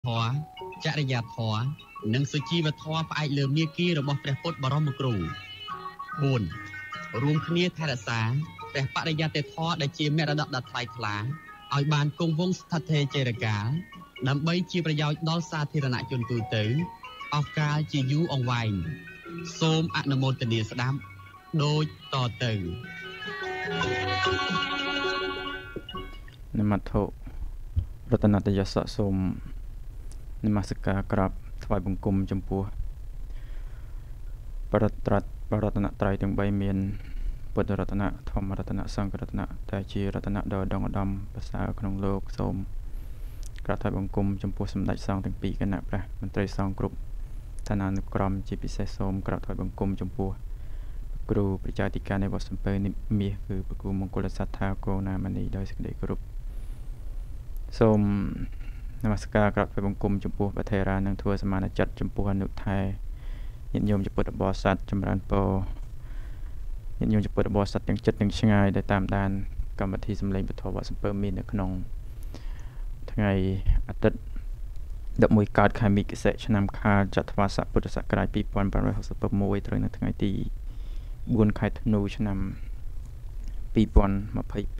ធម៌ចរិយាធម៌និងសុជីវធម៌ផ្អែកលើមាគ៌ារបស់ព្រះពុទ្ធបរមគ្រូ 4. រួមគ្នាថែរក្សាព្រះបរិយត្តិធម៌ដែលជាមរតកដ៏ថ្លៃថ្លាឲ្យបានគង់វង្សស្ថិតថេរជារកាលដើម្បីជាប្រយោជន៍ដល់សាធារណជនទូទៅអស់កលជាយូរអង្វែងសូមអនុមោទនាស្ដាប់ដូចតទៅនមត្ថុរតនតយសៈសូមនមស្ការក្រាបថ្វាយបង្គំចំពោះបរតនត្រ័យទាំង3មានពុទ្ធរតនៈធម្មរតនៈសង្ឃរតនៈដែលជារតនៈដ៏ដងឧត្តមប្រសើរក្នុងលោកសូមក្រាបថ្វាយបង្គំចំពោះសម្ដេចសង្ឃទាំងពីរគណៈព្រះមន្ត្រីសង្ឃគ្រប់ឋានានុក្រមជាពិសេសសូមក្រាបថ្វាយបង្គំចំពោះគ្រូប្រជាធិការនៃវត្តសំពើនិមាសគឺព្រះគ្រូមង្គលសត្ថាគោណាមនីដោយសេចក្តីគោរពសូមនមស្ការក្រាបថ្វាយបង្គំចំពោះប្រធេរានិងធ្វើសមានចិត្តចំពោះអនុថែញាតិញោមជាពុទ្ធបរិស័ទចម្រើនពរញាតិញោមជាពុទ្ធបរិស័ទទាំងចិត្តទាំងឆ្ងាយដែលតាមដានកម្មវិធីសម្លេងពធវត្តសំពើមាននៅក្នុងថ្ងៃអាទិត្យ11កើតខែមិគសិឆ្នាំខាលចត្វាស័កពុទ្ធសករាជ2566ត្រូវនៅថ្ងៃទី4ខែធ្នូឆ្នាំ2022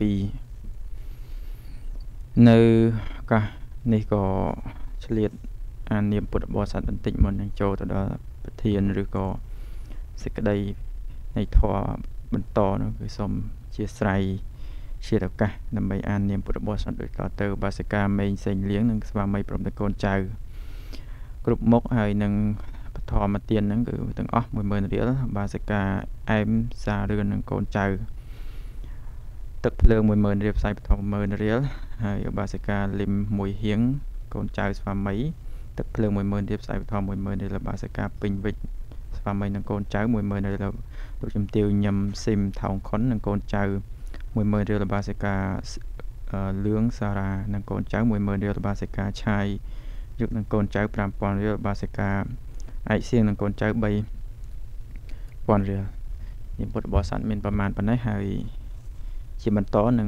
នៅឱកាសនេះក៏ឆ្លៀតអាននាមពុទ្ធបរិស័ទបន្តិចមុននឹងចូលទៅដល់ប្រធានឬក៏សេចក្តីនៃធម៌បន្តនោះគឺសូមអធិស្ឋានជាឱកាសដើម្បីអាននាមពុទ្ធបរិស័ទដូចតទៅបាសិកាមេងសេងលៀងនិងស្វាមីព្រមទាំងកូនចៅគ្រប់មុខហើយនឹងបឋមទានហ្នឹងគឺទាំងអស់ 10000 រៀលបាសិកាអែមសារឿននិងកូនចៅទឹកភ្លើង 10000 រៀលផ្សាយបឋម 10000 រៀលហើយបាសិកាលឹម1ហៀងកូនចៅស្វាមីទឹកភ្លើង 10000 រៀលផ្សាយបឋម 10000 រៀលបាសិកាពេញវិចស្វាមីនិងកូនចៅ 10000 រៀលលោកជំទាវញឹមស៊ីមថោងខុននិងកូនចៅ 10000 រៀលបាសិកាលឿងសារ៉ានិងកូនចៅ 10000 រៀលបាសិកាឆាយយុគនិងកូនចៅ 5000 រៀលបាសិកាឯកសៀងនិងកូនចៅ 3000 រៀលនេះពុទ្ធបរិស័ទមានប្រមាណប៉ុណ្ណេះហើយជាបន្តនឹង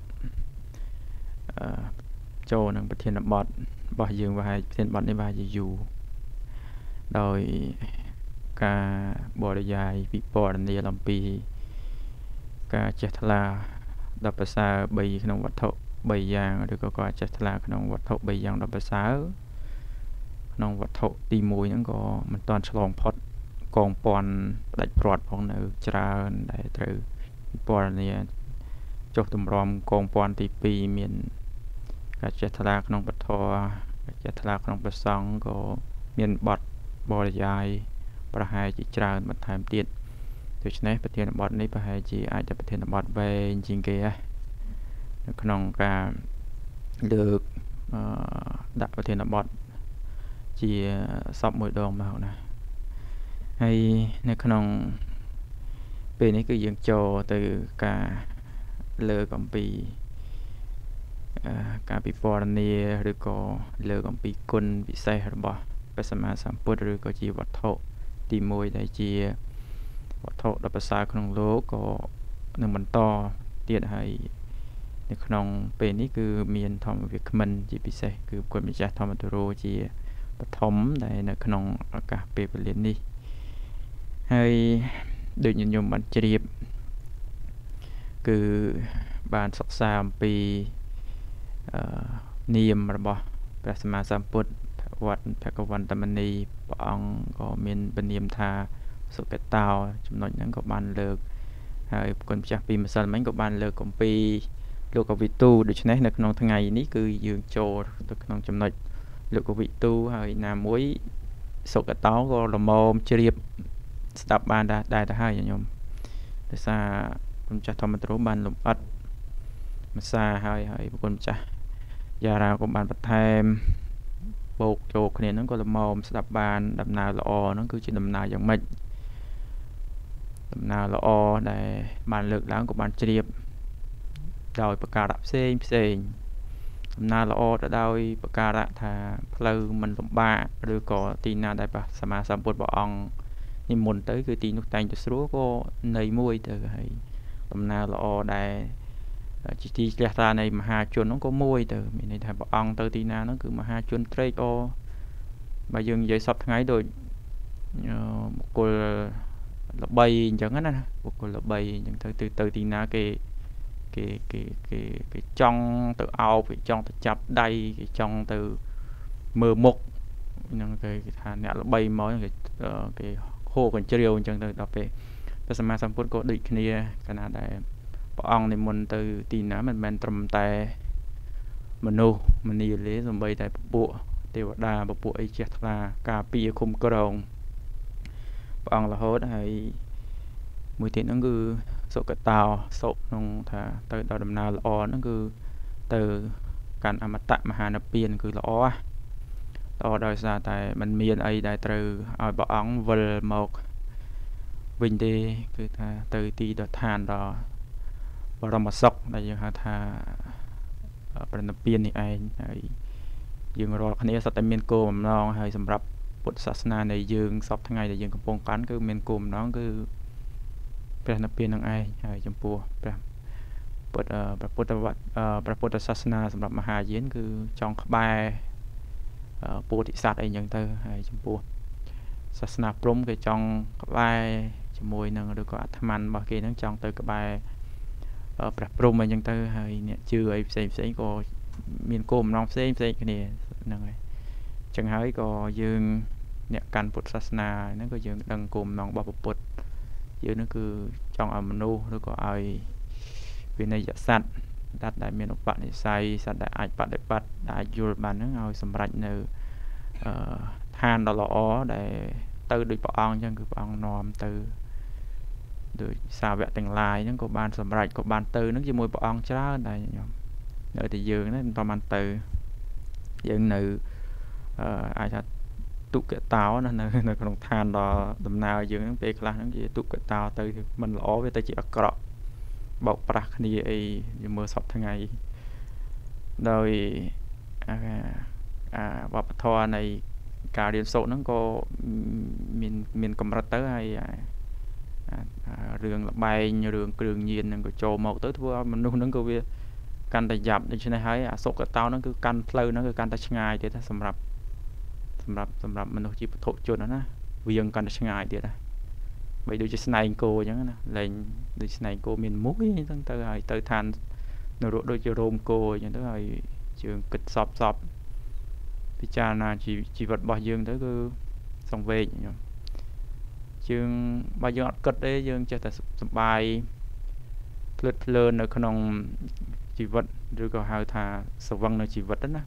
ចូលនឹងប្រធានបទរបស់យើងប្រហែលប្រធានបទនេះប្រហែលជាយូរដោយការបរិយាយវិពណ៌នាអំពីការចេះថ្លាដល់ប្រសើរ3ក្នុងវត្ថុ3យ៉ាងឬក៏ការចេះថ្លាក្នុងវត្ថុ3យ៉ាងដល់ប្រសើរក្នុងវត្ថុទី1ហ្នឹងក៏មិនតាន់ឆ្លងផុតកងពន្ធផ្ដាច់ព្រាត់ផងនៅច្រើនដែលត្រូវវិពណ៌នាចុះទម្រាំកងពន្ធទី2មានការចេះថ្លាក្នុងពធការចេះថ្លាក្នុងប្រសង្ឃក៏មានបទបរិយាយប្រហែលជាច្រើនបន្ថែមទៀតដូច្នេះប្រធានបទនេះប្រហែលជាអាចតែប្រធានបទវែងជាងគេនៅក្នុងការលើកដាក់ប្រធានបទជាសពមួយដងមកណាហើយនៅក្នុងពេលនេះគឺយើងចូលទៅការលើកអំពីការពិពណ៌នាឬក៏លើកអំពីគុណពិសេសរបស់ព្រះសម្មាសម្ពុទ្ធឬក៏ជាវត្ថុទី1ដែលជាវត្ថុដ៏ប្រសើរក្នុងលោកក៏នឹងបន្តទៀតហើយនៅក្នុងពេលនេះគឺមានធម្មវិក្មិនជាពិសេសគឺគុណម្ចាស់ធម្មទរោជាបឋមដែលនៅក្នុងឱកាសពេលវេលានេះហើយដូចញាតិញោមបានជ្រាបគឺបានសិក្សាអំពីនាមរបស់ព្រះសម្មាសម្ពុទ្ធវត្តភគវន្តមនីព្រះអង្គក៏មានព្រះនាមថាសុគតោចំណុចហ្នឹងក៏បានលើកហើយគុណម្ចាស់ពីម្សិលមិញក៏បានលើកអំពីលោកវិទូដូច្នេះនៅក្នុងថ្ងៃនេះគឺយើងចូលទៅក្នុងចំណុចលោកវិទូហើយណាមួយសុគតោក៏ល្មមជ្រាបស្ដាប់បានដែរទៅហើយញោមដោយសារគុណម្ចាស់ធម្មទ្រោបានលំអិតម្សាហើយគុណម្ចាស់យារាក៏បានបន្ថែមបូកចូលគ្នាហ្នឹងក៏ល្មមស្ដាប់បានដំណើរល្អហ្នឹងគឺជាដំណើរយ៉ាងម៉េចដំណើរល្អដែលបានលើកឡើងក៏បានជ្រាបដោយប្រការៈផ្សេងដំណើរល្អទៅដោយប្រការៈថាផ្លូវមិនលំបាកឬក៏ទីណាដែលព្រះសម្មាសម្ពុទ្ធព្រះអង្គនិមន្តទៅគឺទីនោះតែងតែស្រួលក៏នៃមួយទៅហើយដំណើរល្អដែលជាទីជ្រះថ្លានៃមហាជនហ្នឹងក៏មួយទៅមានន័យថាព្រះអង្គទៅទីណាហ្នឹងគឺមហាជនត្រេកអរបើយើងនិយាយសពថ្ងៃដូចបុគ្គលល្បីអញ្ចឹងណាបុគ្គលល្បីអញ្ចឹងទៅទីណាគេចង់ទៅអោបគេចង់ទៅចាប់ដៃគេចង់ទៅមើលមុខហ្នឹងគេថាអ្នកល្បីមកគេហូរកញ្ជ្រៀវអញ្ចឹងទៅដល់ពេលព្រះសម្មាសម្ពុទ្ធក៏ដូចគ្នាកាលណាដែលព្រះអង្គនិមន្តទៅទីណាមិនមែនត្រឹមតែមនុស្សមនាលទេសូម្បីតែពពួកទេវតាពពួកអីជ្រះថ្លាការពារគុំក្រងព្រះអង្គរហូតហើយមួយទៀតហ្នឹងគឺសុគតោសុក្នុងថាទៅដល់ដំណើរល្អហ្នឹងគឺទៅកាន់អមតៈមហានិព្វានគឺល្អដោយសារតែมันមានអីដែលត្រូវឲ្យព្រះអង្គវិលមកវិញទេគឺថាទៅទីដ៏ឋានដ៏បរមសុខដែលយើងហៅថាព្រះនិព្វាននេះឯងហើយយើងរាល់គ្នាសុទ្ធតែមានគោលបំណងហើយសម្រាប់ពុទ្ធសាសនានៃយើងសពថ្ងៃដែលយើងកំពុងកាន់គឺមានគោលបំណងគឺព្រះនិព្វាននឹងឯងហើយចំពោះព្រះពុទ្ធសាសនាសម្រាប់មហាយានគឺចង់ក្បែរពោធិសត្វអីចឹងទៅហើយចំពោះសាសនាព្រហ្មគេចង់ក្បែរជាមួយនឹងឬក៏អាត្មានរបស់គេហ្នឹងចង់ទៅក្បែរព្រះព្រហ្មអីចឹងទៅហើយអ្នកជឿអីផ្សេងក៏មានគោលបំណងផ្សេងគ្នាហ្នឹងហើយអញ្ចឹងហើយក៏យើងអ្នកកាន់ពុទ្ធសាសនាហ្នឹងក៏យើងដឹងគោលបំណងរបស់ពុទ្ធយើងហ្នឹងគឺចង់ឲ្យមនុស្សឬក៏ឲ្យវិន័យសត្វដែលមានឧបនិស្ស័យសត្វដែលអាចបដិបត្តិដែលអាចយល់បានហ្នឹងឲ្យសម្រេចនៅឋានដ៏ល្អដែលទៅដូចព្រះអង្គអញ្ចឹងគឺព្រះអង្គនាំទៅដោយសាវកទាំងឡាយហ្នឹងក៏បានសម្រេចក៏បានទៅហ្នឹងជាមួយព្រះអង្គច្រើនដែរខ្ញុំនៅតែយើងហ្នឹងមិនបានទៅយើងនៅអាចថាទុក្កតោណានៅក្នុងឋានដ៏ដំណើរយើងហ្នឹងពេលខ្លះហ្នឹងជាទុក្កតោទៅមិនល្អវាទៅជាអាក្រក់បោកប្រាស់គ្នាអីយើងមើលសពថ្ងៃដោយវប្បធម៌នៃការរៀនសូត្រហ្នឹងក៏មានកម្រិតទៅហើយរឿងលបែងរឿងគ្រឿងញៀនហ្នឹងក៏ចូលមកទៅធ្វើឲ្យមនុស្សហ្នឹងក៏វាកាន់តែយ៉ាប់ដូច្នេះហើយអសុគតោហ្នឹងគឺកាន់ផ្លូវហ្នឹងគឺកាន់តែឆ្ងាយទៀតសម្រាប់មនុស្សជាពុទ្ធជនណាវាងកាន់តែឆ្ងាយទៀតណាបីដូចជាស្នែងគោអញ្ចឹងណាលែងដូចស្នែងគោមានមួយអញ្ចឹងទៅហើយទៅឋាននរកដូចជារោមគោអញ្ចឹងទៅហើយជើងគិតសពពិចារណាជីវិតរបស់យើងទៅគឺសង្វេគខ្ញុំយើងបើយើងអត់គិតទេយើងចេះតែសប្បាយភ្លឺតភ្លើននៅក្នុងជីវិតឬក៏ហៅថាស្វឹងនៅជីវិតណា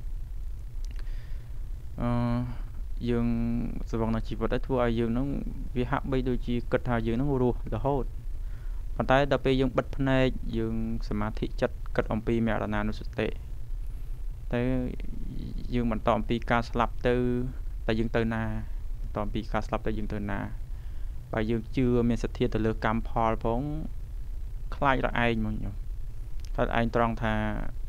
យើងស្វឹងនៅជីវិតធ្វើឲ្យយើងនឹងវាហាក់បីដូចជាគិតថាយើងនឹងរស់រហូតប៉ុន្តែដល់ពេលយើងបិទភ្នែកយើងសមាធិចិត្តគិតអំពីមរណានុសតិតែយើងបន្តអំពីការស្លាប់ទៅតែយើងទៅណាបន្តអំពីការស្លាប់ទៅយើងទៅណាបើយើងជឿមានសទ្ធាទៅលើកម្មផលផងខ្លាចរឯងមកខ្ញុំតែឯងត្រង់ថា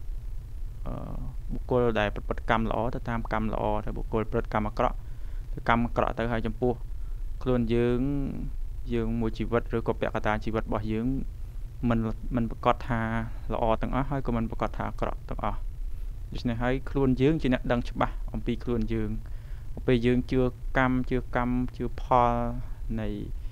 បុគ្គលដែលប្រព្រឹត្តកម្មល្អទៅតាមកម្មល្អតែបុគ្គលប្រព្រឹត្តកម្មអាក្រក់ទៅកម្មអាក្រក់ទៅហើយចំពោះខ្លួនយើងមួយជីវិតឬក៏ពាក់កណ្ដាលជីវិតរបស់យើងមិនប្រកាសថាល្អទាំងអស់ហើយក៏មិនប្រកាសថាអាក្រក់ទាំងអស់ដូច្នេះហើយខ្លួនយើងជាអ្នកដឹងច្បាស់អំពីខ្លួនយើងពេលយើងជឿផលនៃ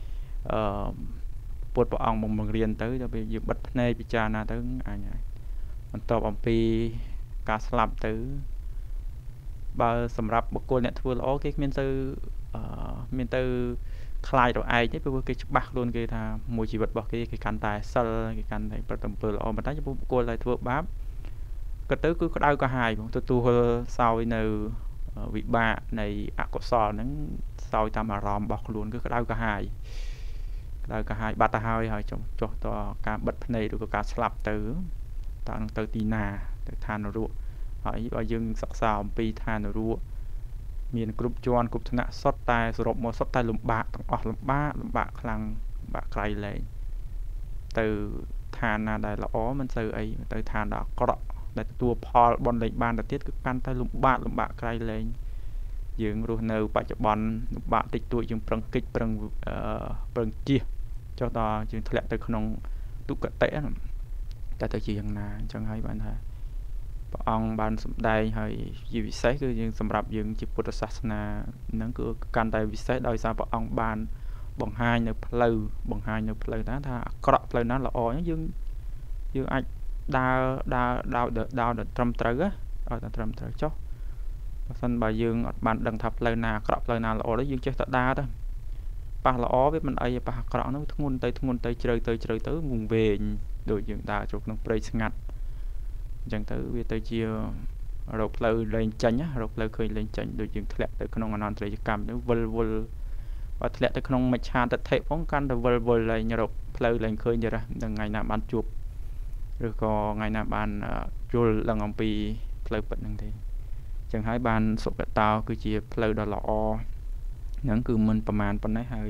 ពុទ្ធព្រះអង្គបង្រៀនទៅដល់ពេលយើងបិទភ្នែកពិចារណាទៅអញហើយបន្ទាប់អំពីការស្លាប់ទៅបើសម្រាប់បុគ្គលអ្នកធ្វើល្អគេមានទៅខ្លាចរឯងទេព្រោះគេច្បាស់ខ្លួនគេថាមួយជីវិតរបស់គេកាន់តែសិលគេកាន់តែប្រតិបត្តិល្អប៉ុន្តែចំពោះបុគ្គលដែលធ្វើបាបក៏ទៅគឺក្តៅក្រហាយបងទទួលសោយនៅវិបាកនៃអកុសលហ្នឹងសោយតាមអារម្មណ៍របស់ខ្លួនគឺក្តៅក្រហាយបាត់ទៅហើយចុះតការបិទភ្នែកឬក៏ការស្លាប់ទៅតើនឹងទៅទីណាទៅឋាននរកហើយបើយើងសិក្សាអំពីឋាននរកមានគ្រប់ជាន់គ្រប់ឋានៈសុទ្ធតែសរុបមកសុទ្ធតែលំបាកទាំងអស់លំបាកខ្លាំងលំបាកក្រៃលែងទៅឋានណាដែលល្អមិនសូវអីទៅឋានដែលអាក្រក់ដែលទទួលផលបនលេងបានទៅទៀតគឺកាន់តែលំបាកក្រៃលែងយើងរស់នៅបច្ចុប្បន្នលំបាកតិចតួចយើងប្រឹងគិតប្រឹងជៀសចុះដល់យើងធ្លាក់ទៅក្នុងទុក្ខតិតែទៅជាយ៉ាងណាអញ្ចឹងហើយបានថាព្រះអង្គបានសម្ដែងហើយជាពិសេសគឺយើងសម្រាប់យើងជាពុទ្ធសាសនាហ្នឹងគឺកាន់តែពិសេសដោយសារព្រះអង្គបានបង្ហាញនៅផ្លូវថាអាក្រក់ផ្លូវណាល្អយើងអាចដើរត្រឹមត្រូវឲ្យតែត្រឹមត្រូវចុះបើសិនបើយើងអត់បានដឹងថាផ្លូវណាអាក្រក់ផ្លូវណាល្អទេយើងចេះតែដើរទៅប៉ះល្អវាមិនអីប៉ះអាក្រក់ហ្នឹងធ្ងន់ទៅជ្រៅទៅងងវែងដូចយើងដើរចូលក្នុងព្រៃស្ងាត់អញ្ចឹងទៅវាទៅជារកផ្លូវលែងចាញ់រកផ្លូវឃើញលែងចាញ់ដូចយើងធ្លាក់ទៅក្នុងអនន្តរិយកម្មទៅវិលបើធ្លាក់ទៅក្នុងមច្ឆាទិដ្ឋិផងកាន់តែវិលលែងរកផ្លូវលែងឃើញទៀតហ្នឹងថ្ងៃណាបានជួបឬក៏ថ្ងៃណាបានយល់ដឹងអំពីផ្លូវពិតហ្នឹងទេអញ្ចឹងហើយបានសុគតោគឺជាផ្លូវដ៏ល្អហ្នឹងគឺមិនប្រមាណប៉ុណ្ណេះហើយ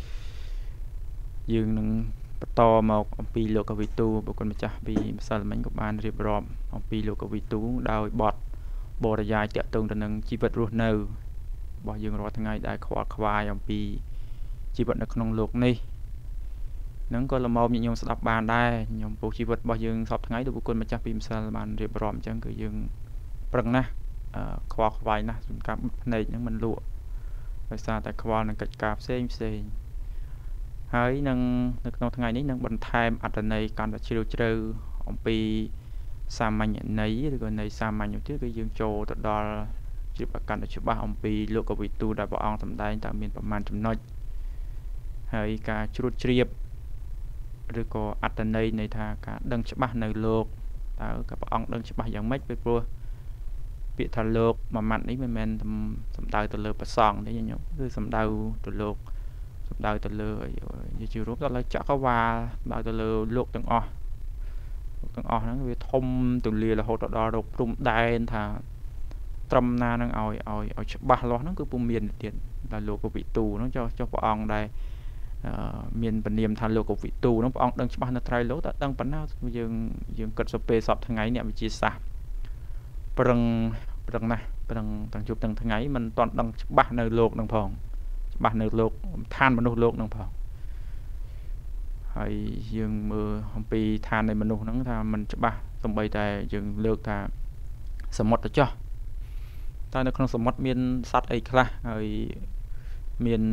យើងនឹងបន្តមកអំពីលោកវិទូបុគ្គលម្ចាស់ពីម្សិលមិញក៏បានរៀបរាប់អំពីលោកវិទូដោយបទបរិយាយតាក់ទងទៅនឹងជីវិតរស់នៅរបស់យើងរាល់ថ្ងៃដែលខ្វល់ខ្វាយអំពីជីវិតនៅក្នុងโลกនេះនឹងក៏លមមញាតិញោមស្ដាប់បានដែរញោមពោលជីវិតរបស់យើងសពថ្ងៃដូចបុគ្គលម្ចាស់ពីម្សិលបានរៀបរាប់អញ្ចឹងគឺយើងប្រឹងណាស់ខ្វល់ខ្វាយណាស់សម្រាប់ភ្នែកហ្នឹងមិនលក់ដោយសារតែខ្វល់នឹងកិច្ចការផ្សេងហើយនៅក្នុងថ្ងៃនេះនឹងបន្ថែមអត្ថន័យកាន់តែជ្រាលជ្រៅអំពីសាមញ្ញន័យឬក៏ន័យសាមញ្ញនោះទៀតគឺយើងចូលទៅដល់ជាប្រកាន់ច្បាស់អំពីលោកវិទូដែលព្រះអង្គសម្ដែងតើមានប្រមាណចំណុចហើយការជ្រួតជ្រាបឬក៏អត្ថន័យនៃថាការដឹងច្បាស់នៅលោកតើព្រះអង្គដឹងច្បាស់យ៉ាងម៉េចពីព្រោះពាក្យថាលោកមួយម៉ាត់នេះមិនមែនសំដៅទៅលើព្រះសង្ឃទេញោមគឺសំដៅទៅលោកសំដៅទៅលើជាជារូបដល់ចក្រវាលសំដៅទៅលើលោកទាំងអស់ហ្នឹងវាធំទូលាយរហូតដល់រកព្រំដែនថាត្រឹមណានឹងឲ្យច្បាស់លាស់ហ្នឹងគឺពុំមានទៀតដល់លោកវិទូហ្នឹងចុះព្រះអង្គដែរមានពនាមថាលោកវិទូហ្នឹងព្រះអង្គដឹងច្បាស់នៅត្រៃលោកតែដឹងប៉ុណ្ណាយើងគិតសពេសពថ្ងៃអ្នកវិទ្យាសាស្ត្រប្រឹងណាស់ប្រឹងទាំងជប់ទាំងថ្ងៃមិនទាន់ដឹងច្បាស់នៅលោកហ្នឹងផងច្បាស់នៅលោកឋានមនុស្សលោកហ្នឹងផងហើយយើងមើលអំពីឋាននៃមនុស្សហ្នឹងថាมันច្បាស់សូម្បីតែយើងលើកថាសមុទ្រទៅចុះតែនៅក្នុងសមុទ្រមានសត្វអីខ្លះហើយមាន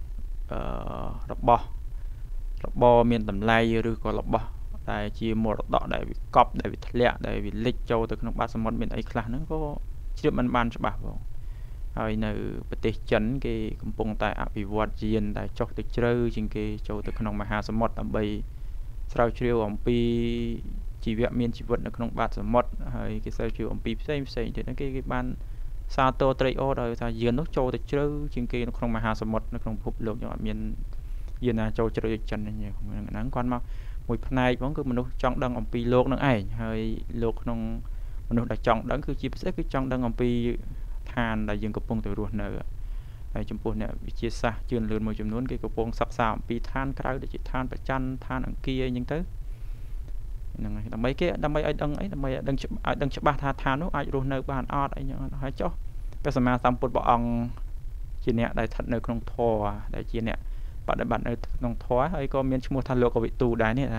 របរមានតម្លៃឬក៏របស់ដែលជាមរតកដែលវាកប់ដែលវាធ្លាក់ដែលវាលិចចូលទៅក្នុងបាតសមុទ្រមានអីខ្លះហ្នឹងក៏ជ្រាបមិនបានច្បាស់ផងហើយនៅប្រទេសចិនគេកំពុងតែអភិវឌ្ឍយានដែលចុះទៅជ្រៅជាងគេចូលទៅក្នុងមហាសមុទ្រដើម្បីស្រាវជ្រាវអំពីជីវៈមានជីវិតនៅក្នុងបាតសមុទ្រហើយគេស្រាវជ្រាវអំពីផ្សេងទៀតគេបានសាទរត្រេកអរដោយថាយាននោះចូលទៅជ្រៅជាងគេនៅក្នុងមហាសមុទ្រនៅក្នុងពិភពលោកយើងអត់មានយានណាចូលជ្រៅដូចចិនហ្នឹងគាត់មកមួយផ្នែកផងគឺមនុស្សចង់ដឹងអំពីលោកនឹងឯងហើយលោកក្នុងមនុស្សដែលចង់ដឹងគឺជាពិសេសគឺចង់ដឹងអំពីឋានដែលយើងកំពុងទៅរស់នៅហើយចំពោះអ្នកវិទ្យាសាស្ត្រជឿនលឿនមួយចំនួនគេកំពុងសិក្សាអំពីឋានក្រៅដូចជាឋានប្រច័ណ្ឌឋានអង្គារអញ្ចឹងទៅហ្នឹងហើយដើម្បីឲ្យដឹងច្បាស់ថាឋាននោះអាចរស់នៅបានអត់អីចឹងហើយចុះព្រះសម្មាសម្ពុទ្ធព្រះអង្គជាអ្នកដែលស្ថិតនៅក្នុងធម៌ដែលជាអ្នកបដិបត្តិនៅក្នុងធម៌ហើយក៏មានឈ្មោះថាលោកវិទូដែរនេះ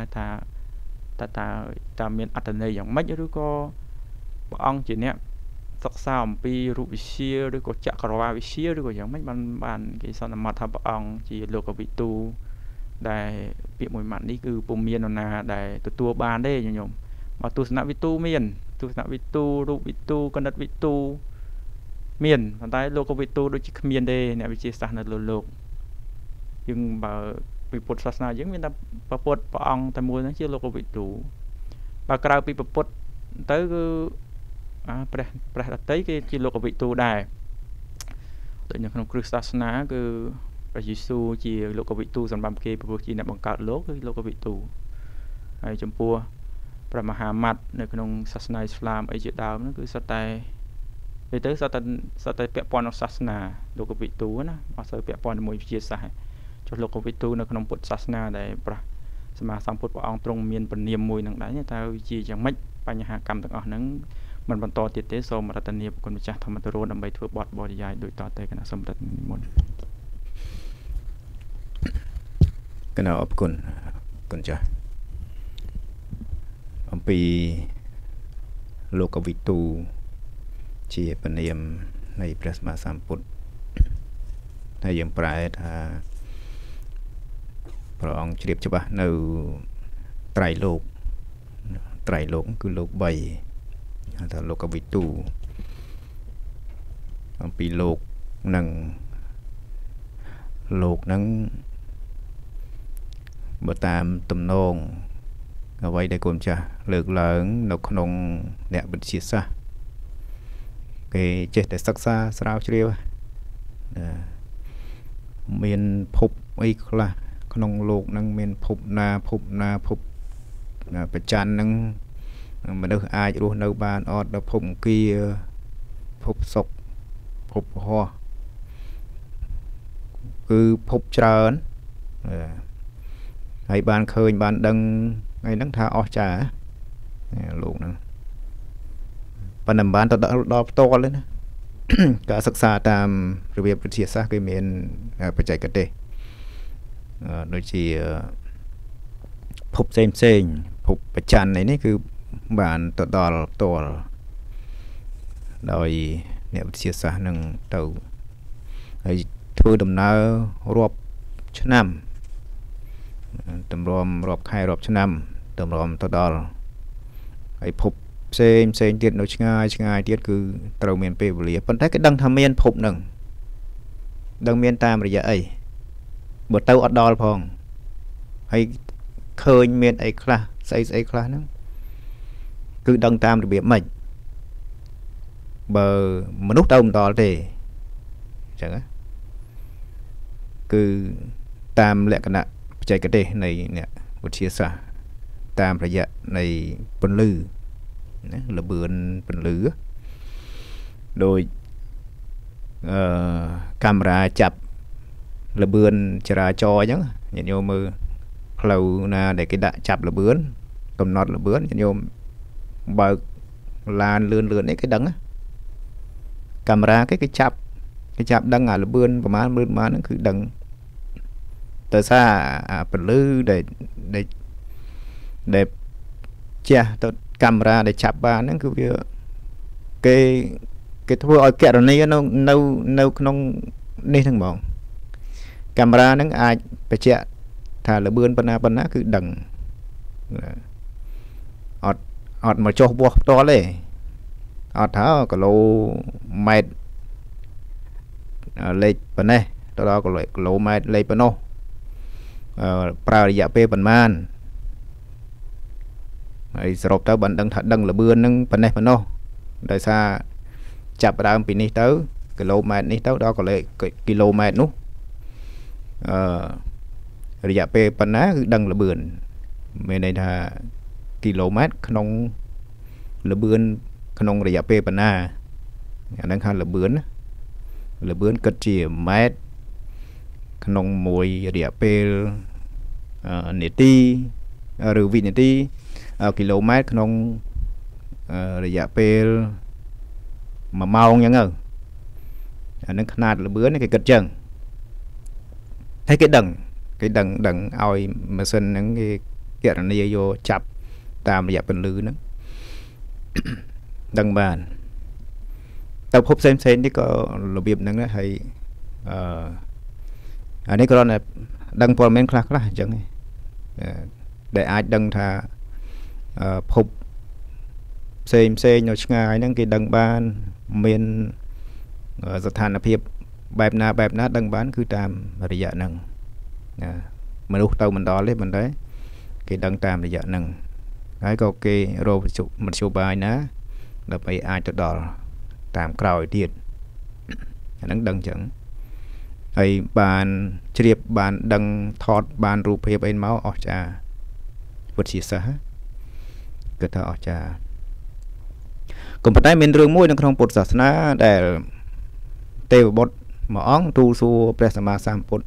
ថាមានអត្ថន័យយ៉ាងម៉េចឬក៏ព្រះអង្គជាអ្នកសិក្សាអំពីរូបវិទ្យាឬក៏ចក្រវាឡវិទ្យាឬក៏យ៉ាងម៉េចបានគេសន្មតថាព្រះអង្គជាលោកវិទូដែលពាក្យមួយម៉ាត់នេះគឺពុំមាននរណាដែលទទួលបានទេញោមមកទស្សនវិទូមានទស្សនវិទូរូបវិទូគណិតវិទូមានប៉ុន្តែលោកវិទូដូចជាគ្មានទេអ្នកវិទ្យាសាស្ត្រនៅលើលោកយើងបើពីពុទ្ធសាសនាយើងមានតែពុទ្ធព្រះអង្គតែមួយហ្នឹងជាលោកវិទូបើក្រៅពីពុទ្ធទៅគឺព្រះដតីគេជាលោកវិទូដែរដូចនៅក្នុងគ្រិស្តសាសនាគឺព្រះយេស៊ូវជាលោកវិទូសម្រាប់គេព្រោះជាអ្នកបង្កើតលោកគឺលោកវិទូហើយចំពោះព្រះមហាម៉ាត់នៅក្នុងសាសនាអ៊ីស្លាមអីជាដើមហ្នឹងគឺសុទ្ធតែពាក់ព័ន្ធនឹងសាសនាលោកវិទូណាអត់សូវពាក់ព័ន្ធជាមួយវិទ្យាសាស្ត្រចុះលោកវិទូនៅក្នុងពុទ្ធសាសនាដែលព្រះសម្មាសម្ពុទ្ធព្រះអង្គទ្រង់មានពនាមមួយនឹងដែរតើជាយ៉ាងម៉េចបញ្ហាកម្មទាំងអស់ហ្នឹងមិនបន្តទៀតទេសូមរតនាគុណម្ចាស់ធម្មទរោដើម្បីធ្វើបទបរិយាយដូចតទៅគណៈសម្រិទ្ធនិមន្តគណៈអរគុណចាស់អំពីលោកវិទូជាពនាមនៃព្រះសម្មាសម្ពុទ្ធហើយយើងប្រែថាព្រះអង្គជ្រាបច្បាស់នៅត្រៃលោកគឺលោក3ហៅថាលោកវិទូអំពីលោកនឹងបើតាមទំនងអ្វីដែលគុណចាស់លើកឡើងនៅក្នុងអ្នកវិទ្យាសាស្ត្រគេចេះតែសិក្សាស្រាវជ្រាវមានភពអីខ្លះក្នុងលោកនឹងមានភពណាភពប្រច័ននឹងមនុស្សអាចរស់នៅបានអត់ដល់ភពអង្គាភពសុខភពហោះគឺភពច្រើនហើយបានឃើញបានដឹងថ្ងៃហ្នឹងថាអស់ចាលោកហ្នឹងប៉ុន្តែមិនបានទៅដល់ផ្ទាល់ទេណាការសិក្សាតាមរបៀបវិទ្យាសាស្ត្រគេមានបច្ចេកទេសដូចជាភពផ្សេងភពប្រច័ននេះគឺបានទៅដល់ផ្ទាល់ដោយអ្នកវិទ្យាសាស្ត្រនឹងទៅហើយធ្វើដំណើររាប់ឆ្នាំតម្រាំរាប់ខែរាប់ឆ្នាំតម្រាំទៅដល់ហើយភពផ្សេងទៀតនៅឆ្ងាយទៀតគឺត្រូវមានពេលវេលាប៉ុន្តែគេដឹងថាមានភពនឹងដឹងមានតាមរយៈអីបើទៅអត់ដល់ផងហើយឃើញមានអីខ្លះស្អីខ្លះហ្នឹងគឺដឹងតាមរបៀបម៉េចបើមនុស្សទៅមិនដល់ទេអញ្ចឹងគឺតាមលក្ខណៈបច្ចេកទេសនៃអ្នកវិទ្យាសាស្ត្រតាមរយៈនៃពន្លឺណាល្បឿនពន្លឺដោយកាមេរ៉ាចាប់ល្បឿនចរាចរណ៍អញ្ចឹងញាតិញោមមើលផ្លូវណាដែលគេដាក់ចាប់ល្បឿនកំណត់ល្បឿនញាតិញោមបើកឡានលឿននេះគេដឹងកាមេរ៉ាគេចាប់ដឹងអាល្បឿនប្រហែលហ្នឹងគឺដឹងទៅសារអាពន្លឺដែលជះទៅកាមេរ៉ាដែលចាប់បានហ្នឹងគឺវាគេធ្វើឲ្យគណនានៅក្នុងនេះហ្នឹងហ្មងកាមេរ៉ាហ្នឹងអាចបញ្ជាក់ថាល្បឿនប៉ុណ្ណាគឺដឹងអត់មកចុះវាស់ផ្ទាល់ទេអត់ថាគីឡូម៉ែត្រលេខប៉ុណ្ណេះទៅដល់គីឡូម៉ែត្រលេខប៉ុណ្ណោះប្រើរយៈពេលប៉ុន្មានហើយសរុបទៅបានដឹងថាដឹងល្បឿនហ្នឹងប៉ុណ្ណេះប៉ុណ្ណោះដោយសារចាប់ដើមពីនេះទៅគីឡូម៉ែត្រនេះទៅដល់គីឡូម៉ែត្រនោះរយៈពេលប៉ុណ្ណាគឺដឹងល្បឿនមានន័យថាគីឡូម៉ែត្រក្នុងល្បឿនក្នុងរយៈពេលប៉ុណ្ណាអាហ្នឹងហៅល្បឿនគិតជាម៉ែត្រក្នុងមួយរយៈពេលនាទីឬវិនាទីគីឡូម៉ែត្រក្នុងរយៈពេល1ម៉ោងអញ្ចឹងអានឹងຂະຫນາດល្បឿនគេគិតចឹងហើយគេដឹងឲ្យម៉ាស៊ីនហ្នឹងគេគណនាយកចាប់តាមរយៈពន្លឺហ្នឹងដឹងបានតែភពផ្សេងនេះក៏របៀបហ្នឹងដែរហើយអានេះគ្រាន់តែដឹងព័ត៌មានខ្លះអញ្ចឹងដែលអាចដឹងថាភពផ្សេងនៅឆ្ងាយហ្នឹងគេដឹងបានមានស្ថានភាពបែបណាដឹងបានគឺតាមរយៈហ្នឹងមនុស្សទៅមិនដល់ទេប៉ុន្តែគេដឹងតាមរយៈហ្នឹងហើយក៏គេរកមធ្យោបាយណាដើម្បីអាចទៅដល់តាមក្រោយទៀតអាហ្នឹងដឹងចឹងហើយបានជ្រាបបានដឹងថតបានរូបភាពអីមកអស្ចារ្យវិទ្យាសាស្ត្រគឺថាអស្ចារ្យក៏ប៉ុន្តែមានរឿងមួយនៅក្នុងពុទ្ធសាសនាដែលទេវបុត្រមួយអង្គទូលសួរព្រះសម្មាសម្ពុទ្ធ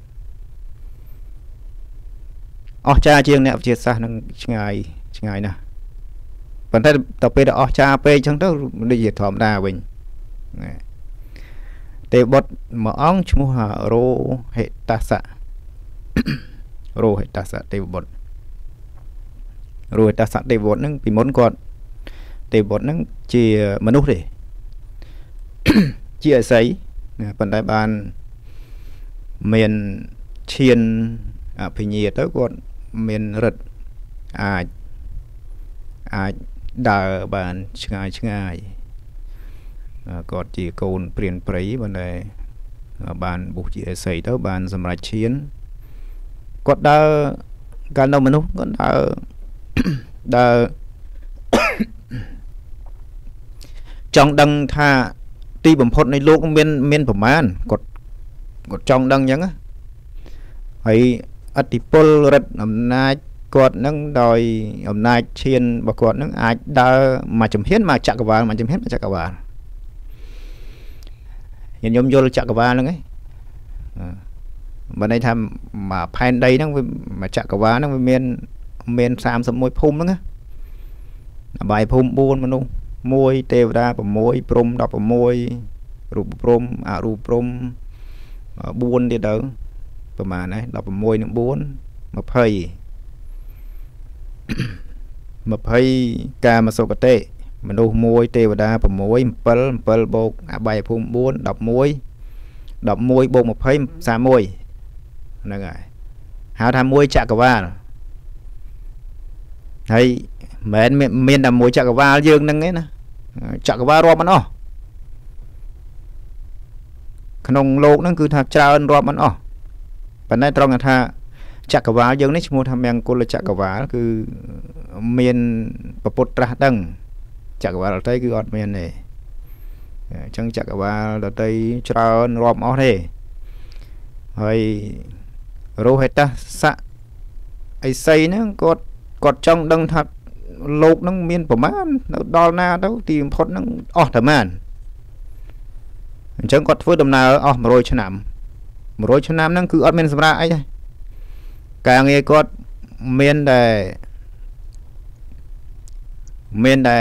អស្ចារ្យជាងអ្នកវិទ្យាសាស្ត្រនឹងឆ្ងាយណាស់ប៉ុន្តែទៅពេលដែលអស្ចារ្យពេកអញ្ចឹងទៅដូចជាធម្មតាវិញទេវបុត្រមួយអង្គឈ្មោះរោហិតាសៈទេវបុត្រ rồi ta sẵn tê vốn nâng vì muốn còn tê vốn nâng chỉ mà nút đi chỉ ở sấy phần đại ban miền chiên phải nhẹ tới còn miền rật đào bàn ngay còn chỉ còn biển prey bên này bàn buộc chỉ xây tới bàn sầm lại chiến còn đàoการนมนุษย์ก็ดาจองดังท่าตีบ่มพดในโลกเมียนประมาณกดจองดังยังอ่ะให้อธิปลรัฐอำนาจกดนั่งโดยอำนาจเชียนบกดนั่งอาจดามาจำเห็นมาจักรวาลมาจำเห็นมาจักรวาลยันยมโยจักรวาลแล้วไงmà đây tham mà pan đây nó mà chặt cả vá nó miền sam sầm môi phum đó bài phum buôn mà luôn môi teo ra và môi prom đọc và môi rụp prom rụp prom buôn đi đâu mà này đọc môi nó buôn mà phơi ca mà sô tê mà đâu môi teo ra và môi pel bột bài phum buôn đọc môi bột một phơi xa môiนั่นไงหาทำมวยจักรวาลเฮ้ยเหมือนเมียนทำมวยจักรวาลยืนนั่งไงนะจักรวาลรอบมันขนมโลกนั่นคือถ้าเจ้ารอบมันปัจจัยตรงกันถ้าจักรวาลยืนนี่ชั่วโมงทำยังกุลจักรวาลคือเมียนประปุตระดังจักรวาลเราใช้คืออดเมียนนี่จังจักรวาลเราใช้เจ้ารอบเลยเฮ้ยรู้เหตุสะไอไซนั่งกดจ้องดังทัดโลกนั่งเมียนประมาณดอลนาเท่าตีมพดนั่งทำมันจังกดฟื้นดำนามาโรยชนามนั่งคือเมียนสำราญไอ้การเงี้ยกดเมียนได้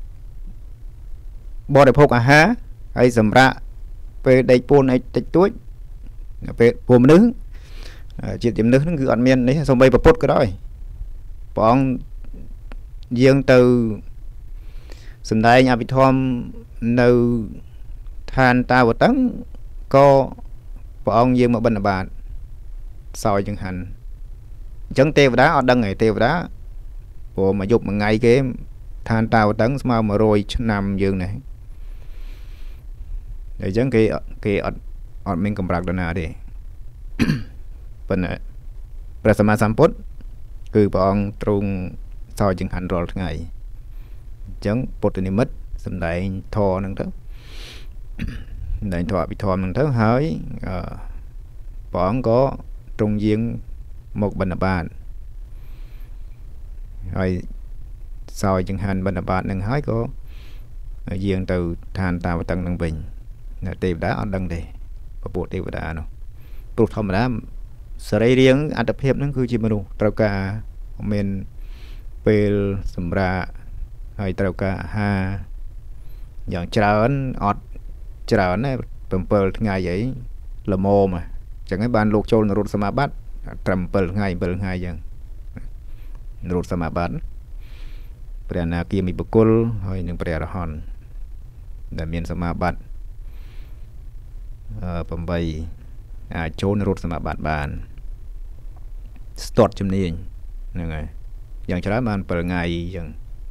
บ่ได้พกอาหารไอ้สำราญไปได้ปูนไอ้ติดตุ้ยไปปูมนึกจิตจิมนึกนั่นคืออันเมียนนี่สมัยประพุทธก็ได้ปองยิงtừสมัยอาภิธรรมในทานตาวัตั้งก็ปองยิงมาบรรดาซอยจังหันจังเทวดาอดดังไงเทวดาพอมายุบมาไงเกมทานตาวัตั้งมาโรยนำยิงnày đểจังcáiอดมิงกำลังดนาดิเป็นพระสัมมาสัมพุทธคือพระองค์ตรงซอยจึงหันรอทั้งไงจังปุตตนิมิตสำได้ทอนั่งเถอะได้ทอปิธรนั่งเถอะหายพระองค์ก็ตรงยิงmộtบรรดาบาลไอ้ซอยจึงหันบรรดาบาลนั่งหายก็ยิงtừทานตาวตังนั่งbìnhเทวดาอันดังเดประปุเทวดาเนาะปลุกธรรมดาสไลเรียงอัตเพียบนั่นคือจิมนุตรากาเมนเปลสมราให้ตรากาฮาอย่างเจริญอดเจริญเนี่ยเปิลไงvậy là mô mà chẳng cái ban lục châu là rụt sama bát trầmเปิลไงอย่างrụt sama bát ព្រះអនាគាមិបុគ្គលហើយនឹងព្រះអរហន្តដែលមានសមាបត្តិ8អាចចូលរត់សមាបត្តិបានស្ទាត់ជំនាញហ្នឹងហើយយ៉ាងច្រើនបាន7ថ្ងៃអញ្ចឹង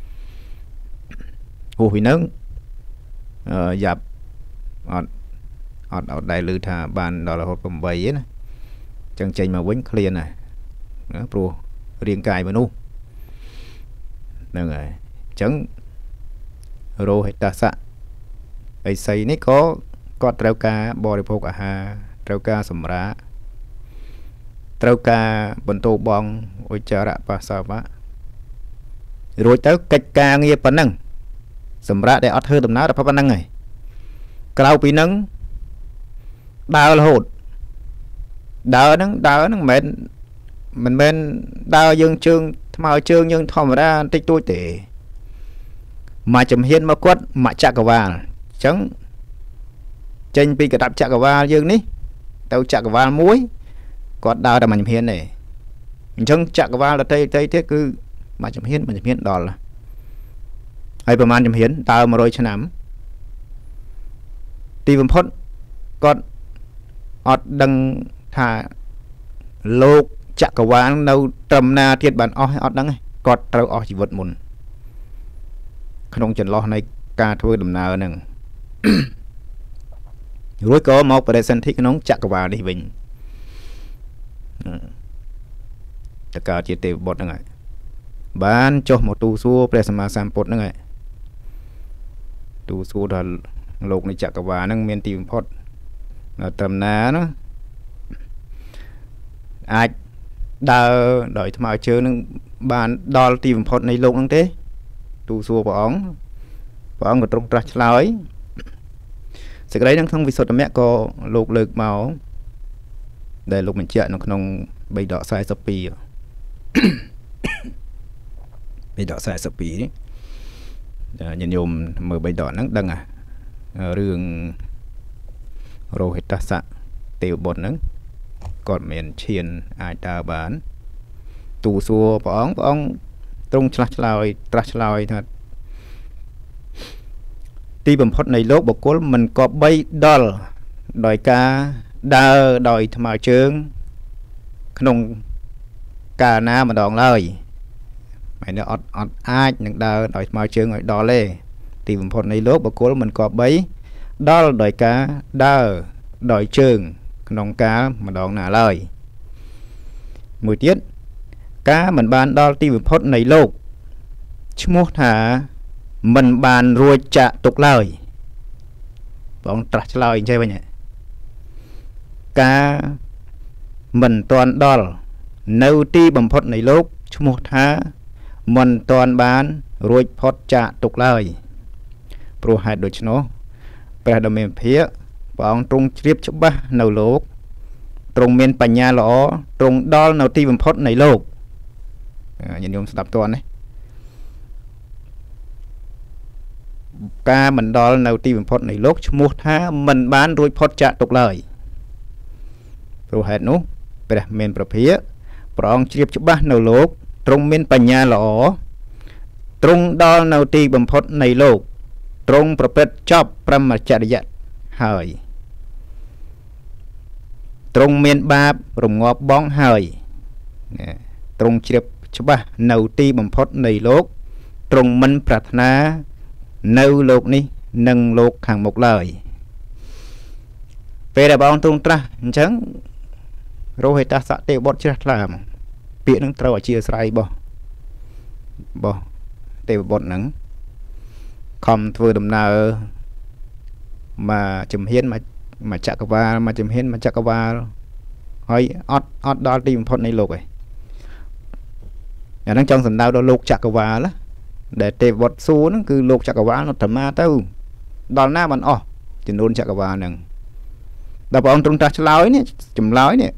ហួសពីហ្នឹងយ៉ាប់អត់ដែលឮថាបានដល់រហូត8ទេណាអញ្ចឹងចេញមកវិញឃ្លានហើយព្រោះរាងកាយមនុស្សហ្នឹងហើយអញ្ចឹងរោហិតសៈអីសីនេះក៏គាត់ត្រូវការបរិភោគអាហារត្រូវការសម្រាកត្រូវការបន្ទោបងឧច្ចារៈបាសាវៈរួចទៅកិច្ចការងារប៉ុណ្ណឹងសម្រាប់ដែលអត់ធ្វើដំណើរតែប៉ុណ្ណឹងហើយក្រៅពីហ្នឹងដើររហូតដើរហ្នឹងមិនមែនដើរយើងជើងថ្មើរជើងយើងធម្មតាបន្តិចតួចទេមកចំហៀនមកគាត់មកចក្រវាលអញ្ចឹងចេញពីកដាប់ចក្រវាលយើងនេះទៅចក្រវាលមួយគាត់ដើរតែមកចំហៀនទេអញ្ចឹងចក្រវាលដទៃទៀតគឺ mà chấm hiến đỏ là hayประมาณchấm hiến tao mà rồiឆ្នាំទីបំផុតគាត់អត់ដឹងថាលោកចក្រវាលនៅត្រឹមណាទៀតបានអស់អត់ដឹងទេគាត់ត្រូវអស់ជីវិតមុនក្នុងចន្លោះនៃការធ្វើដំណើរហ្នឹងរួចក៏មកបដិសន្ធិក្នុងចក្រវាលនេះវិញតើកើតជាទេវបុត្រហ្នឹងហើយបានចុះមកទូសួរព្រះសម្មាសម្ពុទ្ធហ្នឹងហើយទូសួរដល់លោកនៃចក្រវាលហ្នឹងមានទីបំផុតត្រឹមណាណាអាចដើរដោយថ្មើរជើងនឹងបានដល់ទីបំផុតនៃលោកហ្នឹងទេទូសួរព្រះអង្គក៏ទ្រង់ត្រាស់ឆ្លើយសេចក្តីនឹងក្នុងវិសុទ្ធមគ្គក៏លោកលើកមកដែលលោកបញ្ជាក់នៅក្នុងបេដក42បេដក42នេះញាតិញោមមើលបេដកហ្នឹងដឹងរឿងរោហិតសៈទេវបុត្រហ្នឹងគាត់មានឈានអាចដើរបានទូសួរព្រះអង្គទ្រង់ឆ្លាស់ឆ្លើយត្រាស់ឆ្លើយថាទីបំផុតនៃលោកបុគ្គលមិនគប្បីដល់ដោយការដើរដោយថ្មើរជើងក្នុងកាលណាម្ដងឡើយហើយនៅអត់អាចនឹងដើរដោយថ្មើរជើងឲ្យដល់ទេទីបំផុតនៃលោកបុគ្គលមិនគប្បីដល់ដោយការដើរដោយជើងក្នុងកាលម្ដងណាឡើយមួយទៀតការមិនបានដល់ទីបំផុតនៃលោកឈ្មោះថាមិនបានរួចចាក់ទុកឡើយបងត្រាស់ឆ្លើយអញ្ចឹងវិញការមិនទាន់ដល់នៅទីបំផុតនៃលោកឈ្មោះថាមិនទាន់បានរួចផុតចាក់ទុកឡើយព្រោះហេតុដូច្នោះព្រះដ៏មានភិក្ខព្រះអង្គទ្រង់ជ្រាបច្បាស់នៅលោកទ្រង់មានបញ្ញាល្អទ្រង់ដល់នៅទីបំផុតនៃលោកញាតិញោមស្ដាប់តើណាការមិនដល់នៅទីបំផុតនៃលោកឈ្មោះថាមិនបានរួចផុតចាក់ទុកឡើយព្រោះហេតុនោះព្រះមានព្រះភិក្ខព្រះអង្គជ្រាបច្បាស់នៅលោកទ្រង់មានបញ្ញាល្អទ្រង់ដល់នៅទីបំផុតនៃលោកទ្រង់ប្រព្រឹត្តចប់ព្រហ្មចរិយៈហើយទ្រង់មានបាបរងាប់បងហើយទ្រង់ជ្រាបច្បាស់នៅទីបំផុតនៃលោកទ្រង់មិនប្រាថ្នានៅលោកនេះនិងលោកខាងមុខឡើយពេលដែលបងទ្រង់ត្រាស់អញ្ចឹងរោហិតសៈទេវបុត្រជ្រះថ្លាមកពាក្យនឹងត្រូវអធិស្ឋានរបស់ទេវបុត្រហ្នឹងខំធ្វើដំណើរមកជំហានមកចក្រវាលមកជំហានមកចក្រវាលហើយអត់ដល់ទីបំផុតនៃលោកឯងអាហ្នឹងចង់សម្ដៅដល់លោកចក្រវាលដែលទេវបុត្រសួរហ្នឹងគឺលោកចក្រវាលនៅត្រមាទៅដល់ណាបានអស់ចំនួនចក្រវាលហ្នឹងដល់ព្រះអង្គទ្រង់ត្រាស់ឆ្លើយនេះចម្លើយនេះ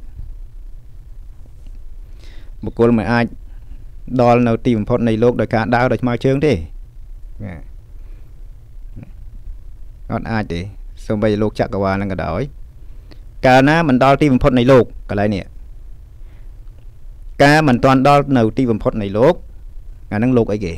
បុគ្គលមិនអាចដល់នៅទីបំផុតនៃលោកដោយការដើរដោយថ្មើរជើងទេអត់អាចទេសូម្បីលោកចក្រវាលហ្នឹងក៏ដោយកាលណាមិនដល់ទីបំផុតនៃលោកកន្លែងនេះការមិនទាន់ដល់នៅទីបំផុតនៃលោកអាហ្នឹងលោកអីគេ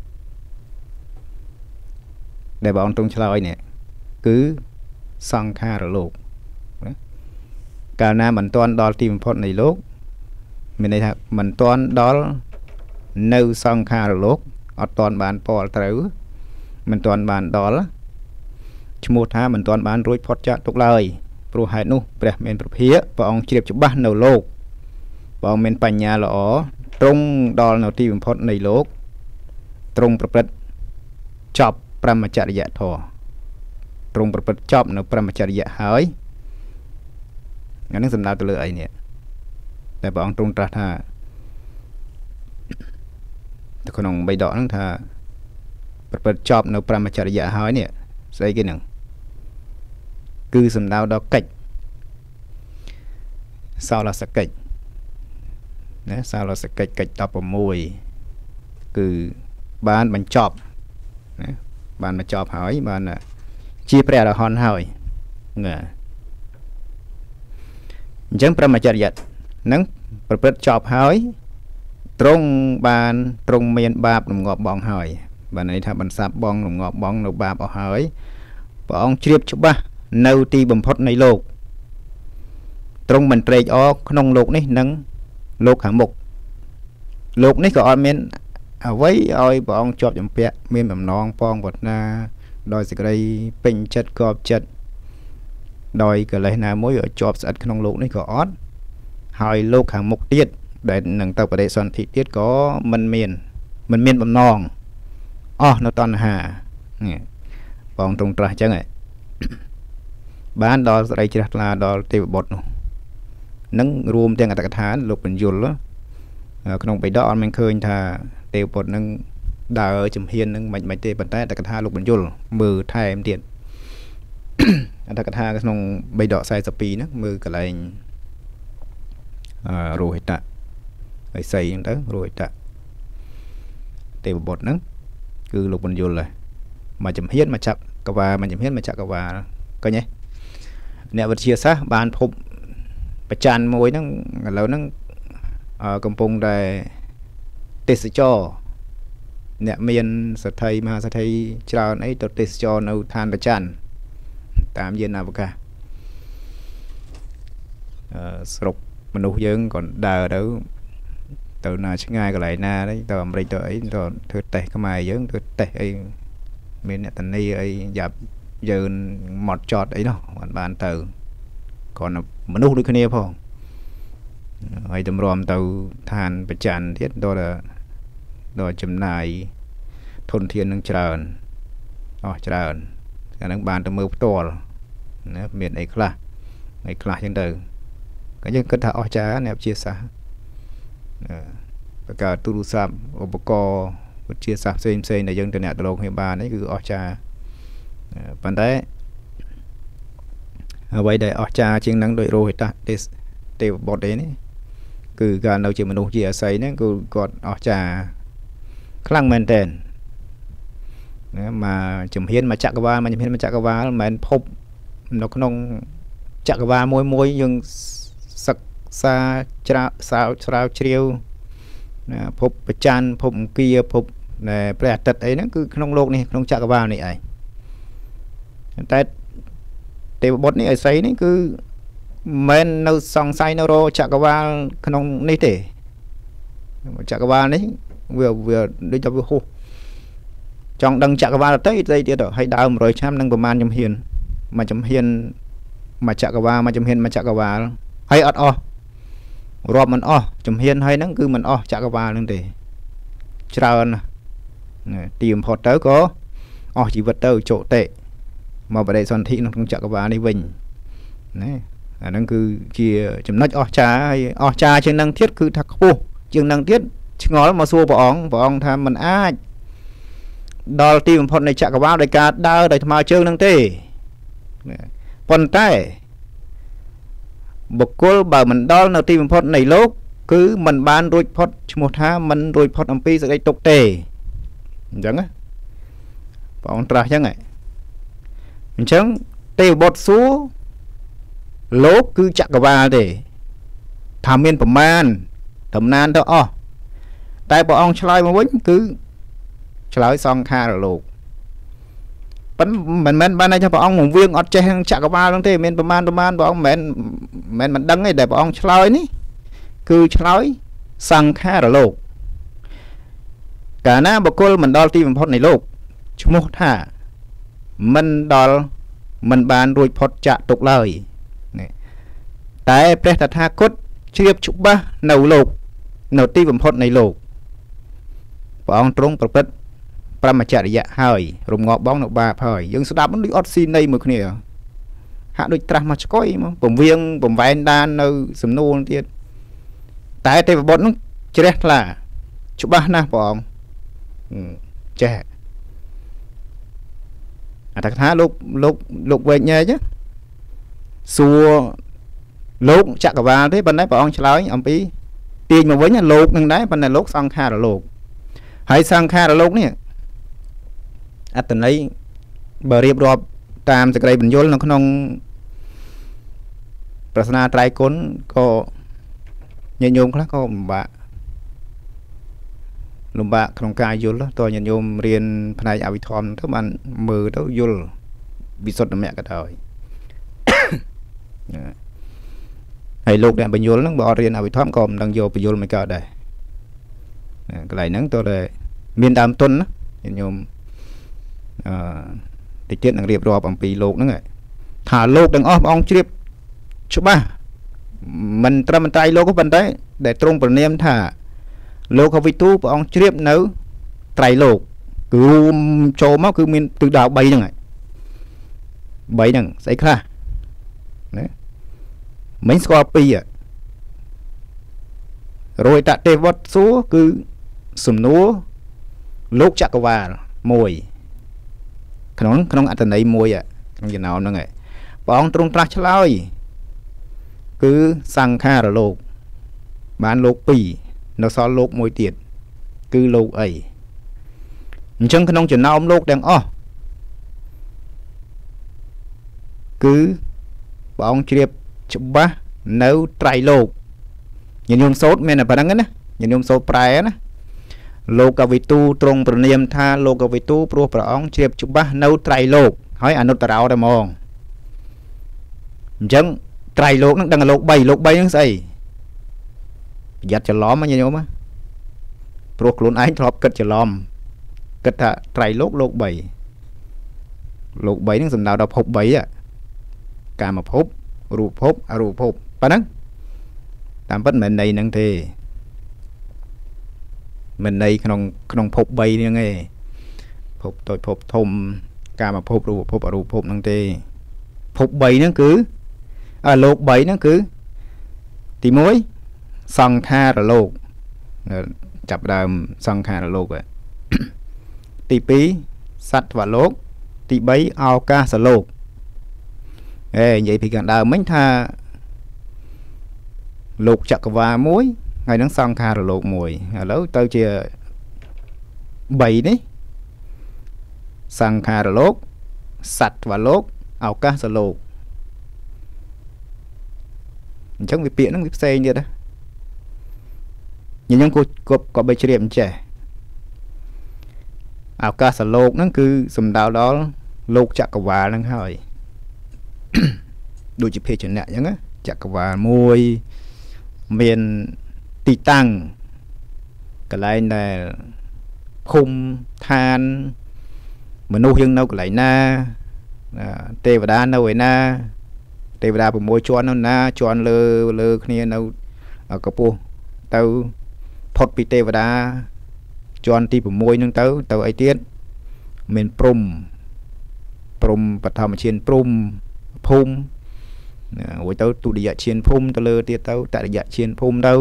ដែលបងទ្រង់ឆ្លើយនេះគឺសង្ខារលោកកាលណាមិនទាន់ដល់ទីបំផុតនៃលោកមានន័យថាមិនទាន់ដល់នៅសង្ខារលោកអត់ទាន់បានពលត្រូវមិនទាន់បានដល់ឈ្មោះថាមិនទាន់បានរួចផុតចាកទុកឡើយព្រោះហេតុនោះព្រះមានព្រះភិក្ខព្រះអង្គជ្រាបច្បាស់នៅលោកព្រះអង្គមានបញ្ញាល្អទ្រង់ដល់នៅទីបំផុតនៃលោកទ្រង់ប្រព្រឹត្តចប់ព្រហ្មចរិយធម៌ទ្រង់ប្រព្រឹត្តចប់នៅព្រហ្មចរិយហើយអានឹងសំដៅទៅលើអីនេះតែព្រះអង្គទ្រង់ត្រាស់ថានៅក្នុងបៃដកហ្នឹងថាប្រព្រឹត្តចប់នៅព្រហ្មចរិយហើយនេះស្អីគេហ្នឹងគឺសំដៅដល់កិច្ចសោលសកិច្ចណាសោលសកិច្ចកិច្ច16គឺបានបញ្ចប់ណាបានបញ្ចប់ហើយបានជាព្រះអរហន្តហើយណាអញ្ចឹងព្រហ្មចរិយហ្នឹងប្រព្រឹត្តចប់ហើយ trong bàn trong miền bạp nằm ngọt bong hỏi bạn ấy thà bàn sạp bong nằm ngọt bong nằm bạp ở hỏi và ông chụp chụp ba nâu ti bầm phốt này lục trong mình trade ó không lục này nâng lục hạng mục lục này có miền ở với ơi và ông chụp chụp bẹ miền bầm non pong vật na đòi sự đây pin chất cọp chất đòi cái này là mỗi ở chụp sạch không lục này có ót hỏi lục hạng mục tiết để nâng tàu để soạn thị tiết có mình miền bầm non nó toàn hà vòng trong trà chứ này bán đó đây chỉ là đó tiêu bột nâng rùm tiền cả tháng lục bình dùn đó không phải đó mình khơi thà tiêu bột nâng đào ở chùm hiên nâng mạnh tiêu bẩn tay cả tháng lục bình dùn mừ thay em tiền cả tháng cái nông bay đỏ sai sập pí nó mừ cả lại rồi tạ phải xây đó rồi tạ tiêu bột nâng cứ lục bình dùn rồi mà chùm hiên mà chặt cả và mà chùm hiên mà chặt cả và coi nhé nè vật chia sát bàn phục và tràn môi nó lâu nó công pung để tết cho nè miền sẽ thấy mà sẽ thấy chào ấy tết cho nấu than và tràn tạm nhiên nào cả sụp mình nuôi dưỡng còn đào đâu từ nào chứ ngay cái lại na đấy từ đây từ ấy rồi thưa tệ cái mày dưỡng thưa tệ ấy miền nè tình đi ấy dập giờ một chọt ấy đâu bạn từ còn mình nuôi được cái này không hay tầm ròm từ than bị tràn thiết đó là đó chấm này thôn thiên đang tràn tràn cái năng bàn từ mưa to miền ấy là chân từ cái những cái thảo trá nẹp chia sẻ cả tu sắm opco chia sẻ xem này dân trên net đồ hiện bàn đấy cứ trá bạn đấy vậy để cha chiến năng đội rồi ta để bọt đấy cứ gần đầu chỉ mình đâu chỉ xây đấy cứ còn cha khăng men tên mà chùm hiên mà chặt qua mà chùm hiên mà chặt qua mà phốp nó không chặt qua môi nhưng sặc xa sao chiêu phốp chan phốp kia phốp này bẹt tật ấy nó cứ không lột này không chặt qua này ấy tại tiêu bột này ở xây này cứ men nấu xong say nấu rô chặt qua không ní thế chặt qua đấy vừa đi cho vừa hô trong đằng chặt qua là tới đây tiệt rồi hay đào rồi trăm đằngประมาณ chấm hiền mà chặt qua mà chấm hiền mà chặt qua hay ọt rọp mình chấm hiền hay nó cứ mình chặt qua luôn để chờ tìm phật tới có chỉ vật tới chỗ tệ mà ở đây soạn thị nó không chặt qua đi bình đấy năng cứ chia chấm nách cha trên năng thiết cứ thắc phu chương năng thiết ngó mà xua bỏ ông tham mình ai đo tìm phật này chặt qua đây cả đau đây mà chương năng tê phần tay bậc cô bảo mình đo nào tìm phật này lúc cứ mình ban đôi phật một tháng mình đôi phật âm pi sẽ đây tục tề chẳng á bọn tra chẳng này chẳng tiêu bột số lốp cứ chặt vào để tham miên phẩm man thầm nan đó tại bọn ông chơi mà vẫn cứ chơi xong kha rồi lục mình ban này cho bọn ông một viên ọt che chặt vào luôn thế miên phẩm man bọn ông mình đăng ấy để bọn ông chơi ní cứ chơi xong kha rồi lục cả na bậc cô mình đo tim phật này lục chú một hả mình đo mình bàn đuôi phật chặt tục lời tại preta tha cốt chiếp chụp ba nấu lục nấu ti bẩm phật này lục ông trung bậc bậc Pramacharya hơi rùng ngọ bóng nấu ba hơi nhưng số đáp nó đi oxy này một nè hạ đôi tra mà coi mà bẩm viên bẩm vài đan nơi sầm nô tiệt tại đây bọn nó chết là chụp ba na bọn trẻ thật há lúc về nhà chứ xua lúc chặt cả vào thế bên đấy bọn ông nói ông tí tiền mà với nhà lục nhưng đấy bên này lúc sang kha là lục hãy sang kha là lục nè tình ấy bờ riệp rọp tam từ đây bình vô nó không prasna trai cốn có nhẹ nhung khác có bà លំបាកក្នុងការយល់តើញាតិញោមរៀនផ្នែកអវិធម្មទៅបានមើលទៅយល់វិសុទ្ធមគ្គក៏ដោយហើយលោកអ្នកបញ្យលហ្នឹងបើអត់រៀនអវិធម្មក៏មិនដឹងយកបញ្យលមិនកើតដែរកន្លែងហ្នឹងតើមានដើមទុនណាញាតិញោមតិចទៀតនឹងរៀបរាប់អំពីលោកហ្នឹងថាលោកទាំងអស់ព្រះអង្គជ្រាបច្បាស់មិនត្រឹមតែលោកប៉ុន្តែដែលទ្រង់ប្រណាមថាលោកវិទូព្រះអង្គជ្រាបនៅត្រៃលោកគឺរួមចូលមកគឺមានទិសដៅ3ហ្នឹងហើយ3ហ្នឹងស្អីខ្លះណាមិនស្គាល់ពីរយតទេវវត្តសួរគឺសំណួរលោកចក្រវាលមួយក្នុងអត្តន័យមួយក្នុងចំណោមហ្នឹងឯងព្រះអង្គទ្រង់ត្រាស់ឆ្លើយគឺសង្ខារលោកបានលោក2នៅសល់លោកមួយទៀតគឺលោកអីអញ្ចឹងក្នុងចំណោមលោកទាំងអស់គឺព្រះអង្គជ្រាបច្បាស់នៅត្រៃលោកញាតិញោមសូត្រមានតែប៉ុណ្្នឹងណាញាតិញោមសូត្រប្រែណាលោកវិទូទ្រង់ប្រណាមថាលោកវិទូព្រោះព្រះអង្គជ្រាបច្បាស់នៅត្រៃលោកហើយអនុត្តរោតែហ្មងអញ្ចឹងត្រៃលោកហ្នឹងដឹងលោក3ហ្នឹងស្អីប្រយ័ត្នច្រឡំញាតិញោមព្រោះខ្លួនឯងធ្លាប់គិតច្រឡំគិតថាត្រៃលោក3ហ្នឹងសំដៅដល់ភព3កាមភពរូបភពអរូបភពប៉ុណ្ណឹងតាមពិតមិនន័យហ្នឹងទេមិនន័យក្នុងភព3ហ្នឹងឯងភពតូចភពធំកាមភពរូបភពអរូបភពហ្នឹងទេភព3ហ្នឹងគឺលោក3ហ្នឹងគឺទី1សង្ខារលោកចាប់ដើមសង្ខារលោកទី2សត្វលោកទី3ឱកាសលោកនិយាយពីខាងដើមមិញថាលោកចក្រវាលមួយហើយនឹងសង្ខារលោកមួយឥឡូវទៅជា3នេះសង្ខារលោកសត្វលោកឱកាសលោកអញ្ចឹងវាពាក្យហ្នឹងវាផ្សេងទៀតណាញញឹមក៏បីជ្រាបអញ្ចេះឱកាសលោកហ្នឹងគឺសំដៅដល់លោកចក្រវាលហ្នឹងហើយដូចជាភេជ្ជៈអញ្ចឹងណាចក្រវាលមួយមានទីតាំងកន្លែងដែលភូមិឋានមនុស្សយើងនៅកន្លែងណាទេវតានៅឯណាទេវតា6ជាន់នៅណាជាន់លើគ្នានៅកពស់ទៅផុតពីទេវតាជាន់ទី6ហ្នឹងទៅអីទៀតមានព្រំបឋមឈានព្រំភូមិរួចទៅទុតិយឈានភូមិទៅលើទៀតទៅតតិយឈានភូមិទៅ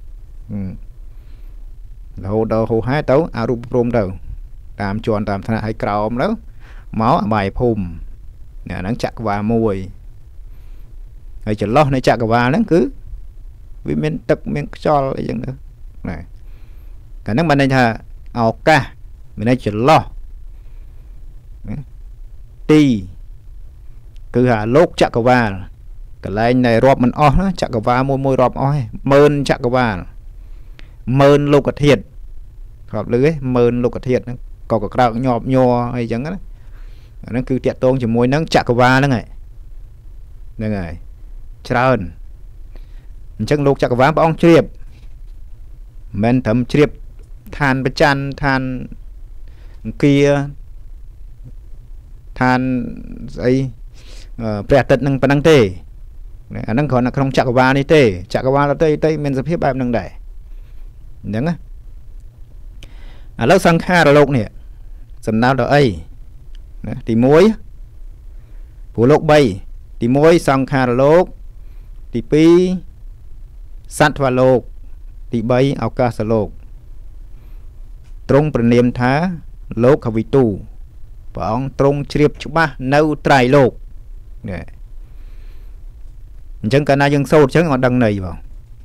រហូតដល់ហូហែទៅអរូបព្រំទៅតាមជាន់តាមឋានៈឲ្យក្រោមទៅមកអបាយភូមិហ្នឹងចក្រវាលមួយហើយចន្លោះនៃចក្រវាលហ្នឹងគឺវាមានទឹកមានខ្យល់អីចឹងទៅណាកាលហ្នឹងបានន័យថាឱកាសមានន័យចន្លោះទីគឺថាលោកចក្រវាលកន្លែងដែលរាប់មិនអស់ណាចក្រវាលមួយរាប់អស់ឯង1000000ចក្រវាល10000លោកធាតុធ្លាប់ឮឯង10000លោកធាតុហ្នឹងក៏ក្រោកញាប់ញ័រអីចឹងណាអាហ្នឹងគឺតាក់ទងជាមួយនឹងចក្រវាលហ្នឹងហើយច្រើនអញ្ចឹងលោកចក្រវាលព្រះអង្គជ្រាបមិនត្រឹមជ្រាបឋានប្រច័នឋានអង្គាឋានស្អីព្រះអាទិត្យនឹងប៉ុណ្ណឹងទេអាហ្នឹងគ្រាន់តែក្នុងចក្រវាលនេះទេចក្រវាលដទៃមានសភាពបែបហ្នឹងដែរអញ្ចឹងណាឥឡូវសង្ខារលោកនេះសំដៅដល់អីណាទី1ព្រោះលោក3ទី1សង្ខារលោកទី2សត្វលោកទី3ឱកាសលោកទ្រង់ប្រណាមថាលោកវិទូព្រះអង្គទ្រង់ជ្រាបច្បាស់នៅត្រៃលោកនេះអញ្ចឹងកាលណាយើងសូត្រអញ្ចឹងអត់ដឹងន័យបង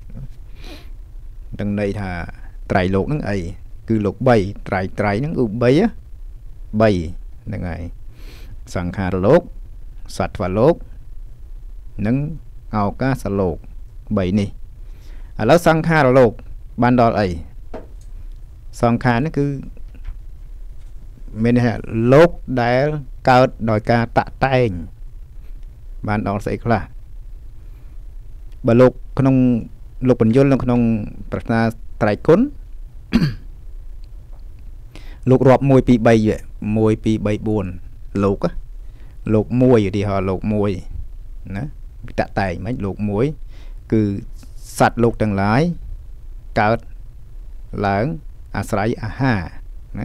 ដឹងន័យថាត្រៃលោកហ្នឹងអីគឺលោក3ត្រៃហ្នឹងគឺ3ហ្នឹងហើយសង្ខារលោកសត្វលោកនិងឱកាសលោក3នេះឥឡូវសង្ខារលោកបានដល់អីសង្ខារនេះគឺមានថាលោកដែលកើតដោយការតាក់តែងបានដល់ស្អីខ្លះបើលោកក្នុងលោកបញ្យលនៅក្នុងប្រាថ្នាត្រៃគុណលោករាប់1 2 3 1 2 3 4លោកលោក1ឧទាហរណ៍លោក1ណាតាក់តែងមិនលោក1គឺសត្វលោកទាំងឡាយកើតឡើងអាស្រ័យអាហារណា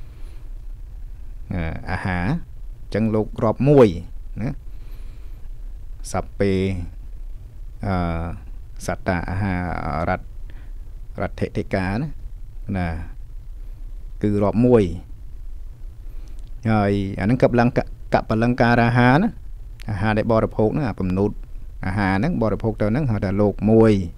អាហារអញ្ចឹងលោករាប់1ណាសព្ពេសត្តាអាហាររដ្ឋិតិកាណាគឺរាប់1ហើយអាហ្នឹងកបលង្ការអាហារណាអាហារដែលបរិភោគហ្នឹងអាបំណូតអាហារហ្នឹងបរិភោគទៅហ្នឹងហៅថាលោក1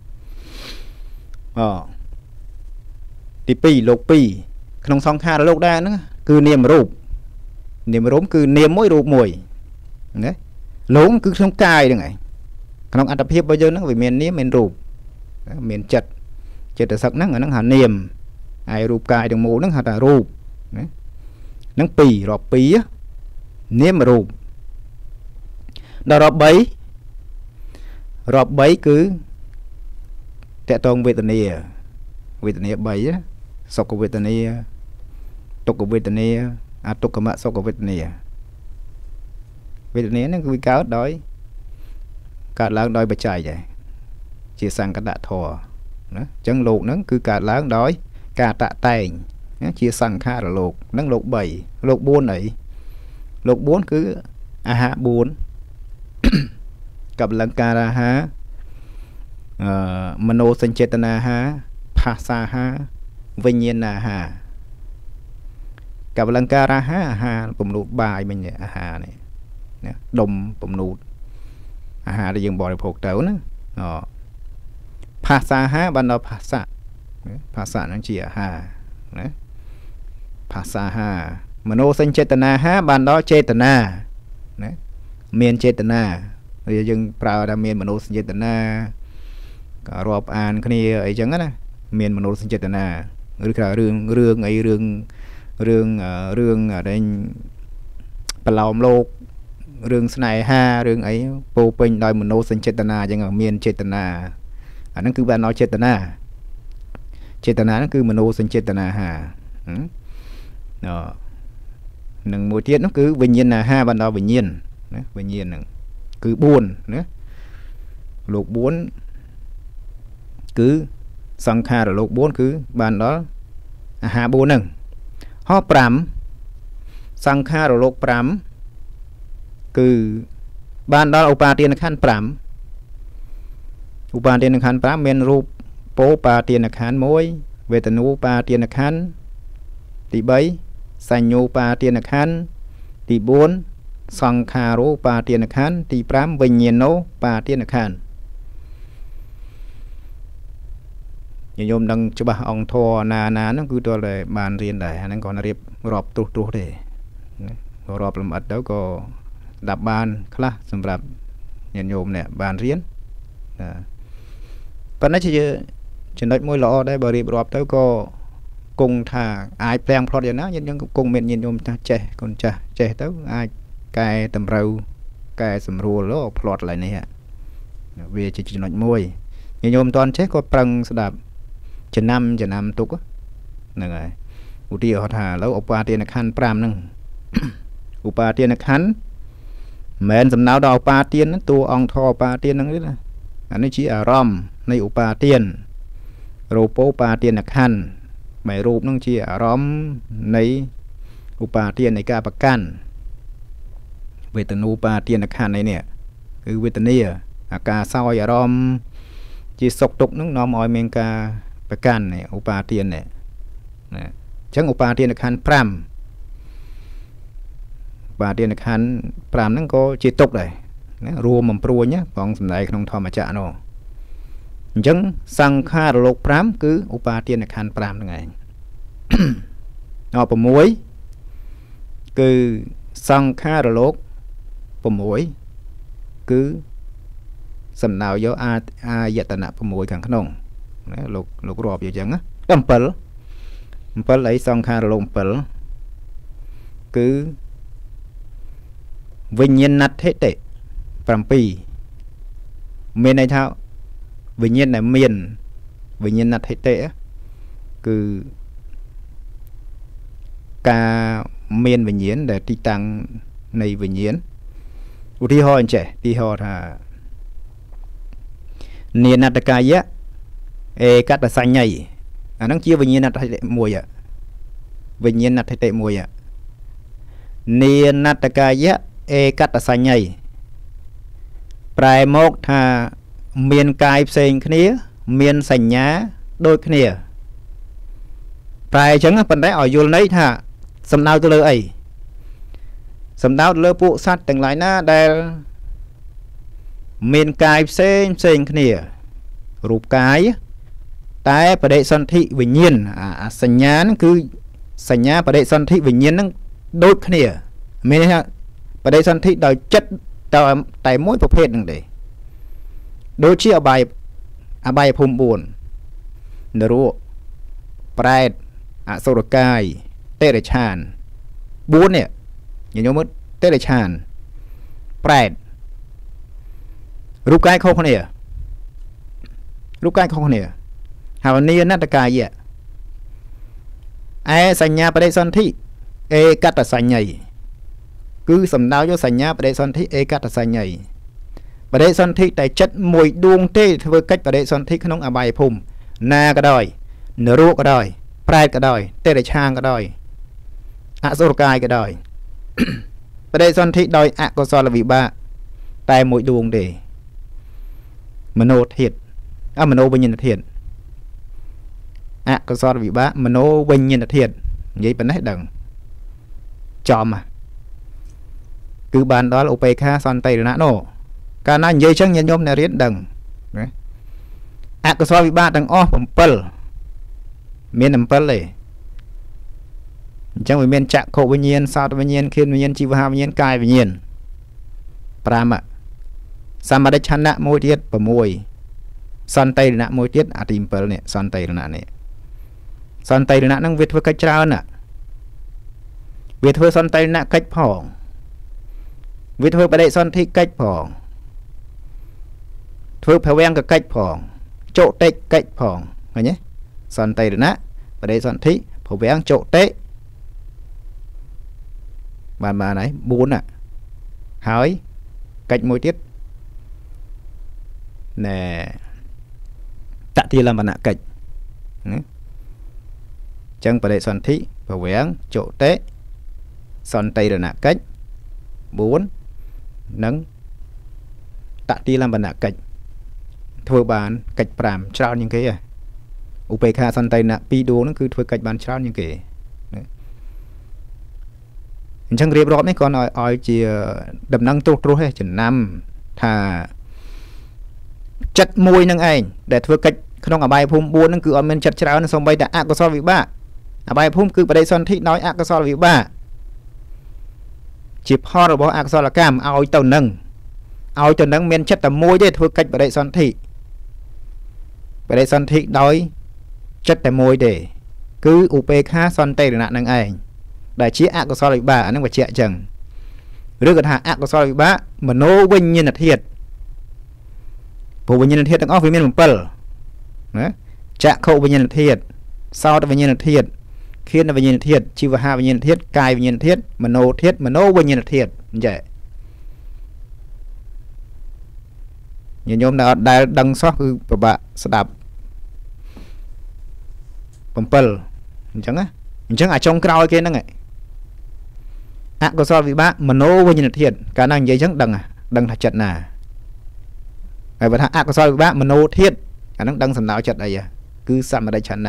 ទី2លោក2ក្នុងសង្ខារលោកដែរហ្នឹងគឺនាមរូបគឺនាមមួយរូបមួយណាលោកគឺក្នុងកាយហ្នឹងឯងក្នុងអត្តភាពរបស់យើងហ្នឹងវាមាននាមមានរូបមានចិត្តសឹកហ្នឹងអាហ្នឹងហៅនាមហើយរូបកាយទាំងមូលហ្នឹងហៅថារូបណាហ្នឹង2រាប់2នាមរូបដល់រាប់3គឺតកតងវេទនា3សុខវេទនាទុក្ខវេទនាអទុក្ខមសុខវេទនាហ្នឹងគឺកើតឡើងដោយបច្ច័យដែរជាសង្កតធម៌ណាអញ្ចឹងលោកហ្នឹងគឺកើតឡើងដោយការតាក់តែងណាជាសង្ខារលោកហ្នឹងលោក3លោក4អីលោក4គឺអាហារ4កបលង្ការអាហារមโนសញ្ចេតនាអាហារផាសាអាហារវិញ្ញាណអាហារកបលង្ការអាហារពំនូតបាយមិញអាហារនេះណាដុំពំនូតអាហារដែលយើងបរិភោគទៅណាផាសាអាហារបានដល់ផាសាហ្នឹងជាអាហារណាផាសាអាហារមโนសញ្ចេតនាអាហារបានដល់ចេតនាណាមានចេតនាយើងប្រើថាមានមโนសញ្ចេតនាក៏រាប់អានគ្នាអីចឹងណាមានមโนសញ្ចេតនាឬក៏រឿងអីរឿងដែលប្រឡោមលោករឿងស្នេហារឿងអីពោពេញដោយមโนសញ្ចេតនាអញ្ចឹងមានចេតនាអាហ្នឹងគឺបានដល់ចេតនាហ្នឹងគឺមโนសញ្ចេតនាហានឹងមួយទៀតនោះគឺវិញ្ញាណអាហារបានដល់វិញ្ញាណណាវិញ្ញាណហ្នឹងគឺ4ណាលោក4គឺសង្ខារលោក4គឺបានដល់អាហារ4ហ្នឹងហោ5សង្ខារលោក5គឺបានដល់ឧបាទានខណ្ឌ5ឧបាទានខណ្ឌ5មានរូបពោបាទានខណ្ឌ1វេទនូបាទានខណ្ឌទី3សញ្ញូបាទានខណ្ឌទី4សង្ខារោបាទានខណ្ឌទី5វិញ្ញាណោបាទានខណ្ឌញោមដឹងច្បាស់អង្គធរណាហ្នឹងគឺតើបានរៀនដែរអាហ្នឹងគាត់រៀបរាប់ទ្រុសទេរាប់លម្អិតទៅក៏ស្ដាប់បានខ្លះសម្រាប់ញាតិញោមអ្នកបានរៀនប៉ុន្តែជាចំណុចមួយល្អដែរបើរៀបរាប់ទៅក៏គង់ថាអាចផ្ទាំងផ្លត់យ៉ាងណាញាតិញោមគង់មានញាតិញោមថាចេះកូនចាស់ចេះទៅអាចកែតម្រូវកែសម្រួលផ្លត់ឡើយនេះវាជាចំណុចមួយញាតិញោមមិនទាន់ចេះក៏ប្រឹងស្ដាប់ចំណាំទុកហ្នឹងហើយឧទាហរណ៍ថាឥឡូវឧបាទានខណ្ឌ5ហ្នឹងឧបាទានខណ្ឌមិនមែនសំដៅដល់ឧបាទានតួអង្គធរឧបាទានហ្នឹងទេណាអានេះជាអារម្មណ៍នៃឧបាទានរូបឧបាទានខណ្ឌបែររូបហ្នឹងជាអារម្មណ៍នៃឧបាទាននៃការប្រកាន់វេទនូបាទានខណ្ឌនេះគឺវេទនាអាការសោយអារម្មណ៍ជាសុខទុក្ខហ្នឹងនាំឲ្យមានការប្រកាន់ឧបាទានណាអញ្ចឹងឧបាទានខណ្ឌ5បាទានខណ្ឌ5ហ្នឹងក៏ជាទុក្ខដែរណារួមបំព្រួញផងសំដែងក្នុងធម្មចក្រនោះអញ្ចឹងសង្ខារលោក5គឺឧបាទានខណ្ឌ5ហ្នឹងឯងដល់6គឺសង្ខារលោក6គឺសំដៅយកអាយតនៈ6ខាងក្នុងណាលោករាប់យកអញ្ចឹងដល់ 7អីសង្ខារលោក7គឺវិញ្ញាណដ្ឋិតិ7មានន័យថាវិញ្ញាណដែលមានវិញ្ញាណដ្ឋិតិគឺការមានវិញ្ញាណដែលទីតាំងនៃវិញ្ញាណឧទាហរណ៍អញ្ចេះទីហោថានេនតកាយៈអេកតសញ្ញ័យអាហ្នឹងជាវិញ្ញាណដ្ឋិតិមួយវិញ្ញាណដ្ឋិតិមួយនេនតកាយៈអេកតសញ្ញ័យប្រែមកថាមានកាយផ្សេងគ្នាមានសញ្ញាដូចគ្នាប្រែអញ្ចឹងប៉ុន្តែឲ្យយល់ន័យថាសំដៅទៅលើអីសំដៅទៅលើពួកសត្វទាំងឡាយណាដែលមានកាយផ្សេងគ្នារូបកាយតែបដិសន្ធិវិញ្ញាណអាសញ្ញាហ្នឹងគឺសញ្ញាបដិសន្ធិវិញ្ញាណហ្នឹងដូចគ្នាមានន័យថាបដិសន្ធិដោយចិត្តតែមួយប្រភេទហ្នឹងទេដូចជាអបាយភូមិ4នរកប្រែតអសុរកាយតិរិឆាន4នេះញញោមមើលតិរិឆានប្រែតរូបកាយខុសគ្នាហើយនាណតកាយៈឯសញ្ញាបដិសន្ធិឯកតសញ្ញ័យគឺសំដៅយកសញ្ញាបដិសន្ធិឯកតសញ្ញ័យបដិសន្ធិតែចិត្តមួយដួងទេធ្វើកិច្ចបដិសន្ធិក្នុងអបាយភូមិណាក៏ដោយនរកក៏ដោយប្រែតក៏ដោយតិរិឆានក៏ដោយអសុរកាយក៏ដោយបដិសន្ធិដោយអកុសលវិបាកតែមួយដួងទេមโนធាតុមโนវិញ្ញាណធាតុអកុសលវិបាកមโนវិញ្ញាណធាតុនិយាយប៉ុណ្ណេះដឹងចំគឺបានដល់ឧបេក្ខាសន្តិរណៈនោះកាលណានិយាយចឹងញាតិញោមអ្នករៀនដឹងណាអកុសលវិបាកទាំងអស់7មាន7ទេអញ្ចឹងវាមានចក្ខុវិញ្ញាណសោតវិញ្ញាណឃានវិញ្ញាណជីវហវិញ្ញាណកាយវិញ្ញាណ5សម្បដិឆន្ទៈមួយទៀត6សន្តិរណៈមួយទៀតអាទី7នេះសន្តិរណៈនេះសន្តិរណៈហ្នឹងវាធ្វើកិច្ចច្រើនណាវាធ្វើសន្តិរណៈកិច្ចផងវាធ្វើបដិសន្ធិកិច្ចផងធ្វើភវង្គកិច្ចផងចុតិកិច្ចផងឃើញទេសន្តិរណៈបដិសន្ធិភវង្គចុតិបានហើយ4ណាហើយកិច្ចមួយទៀតណែតតិលំបនកិច្ចចឹងបដិសន្ធិភវង្គចុតិសន្តិរណៈកិច្ច4និងតតិលំបនកិច្ចធ្វើបានកិច្ច5ច្រើនជាងគេហ៎ឧបេក្ខាសន្តិរណៈ2ដួងហ្នឹងគឺធ្វើកិច្ចបានច្រើនជាងគេអញ្ចឹងរៀបរាប់នេះគាត់ឲ្យជាដំណឹងត្រុសទេចំណាំថាចិត្តមួយនឹងឯងដែលធ្វើកិច្ចក្នុងអបាយភូមិ4ហ្នឹងគឺអត់មានចិត្តច្រើនសូម្បីតែអកុសលវិបាកអបាយភូមិគឺបដិសន្ធិដោយអកុសលវិបាកជាផលរបស់អកុសលកម្មឲ្យទៅនឹងមានចិត្តតែមួយទេធ្វើកិច្ចបដិសន្ធិដោយចិត្តតែមួយទេគឺឧបេក្ខាសន្តិរណៈនឹងឯងដែលជាអកុសលវិបាកអានឹងបញ្ជាក់អញ្ចឹងឬក៏ថាអកុសលវិបាកមโนវិញ្ញាណធាតុព្រោះវិញ្ញាណធាតុទាំងអស់វាមាន7ណាចក្ខុវិញ្ញាណធាតុសោតវិញ្ញាណធាតុឃានវិញ្ញាណធាតុជីវហវិញ្ញាណធាតុកាយវិញ្ញាណធាតុមโนធាតុមโนវិញ្ញាណធាតុអញ្ចឹងញញោមដែលអត់ដែលដឹងសោះគឺពិបាកស្ដាប់7អញ្ចឹងអាចចុងក្រោយគេហ្នឹងអកុសលវិបាកមโนវិញ្ញាណធាតុកាលណានិយាយអញ្ចឹងដឹងថាចិត្តណាហើយបើថាអកុសលវិបាកមโนធាតុអាហ្នឹងដឹងសំដៅចិត្តអីគឺសម្បដិឆន្ទៈ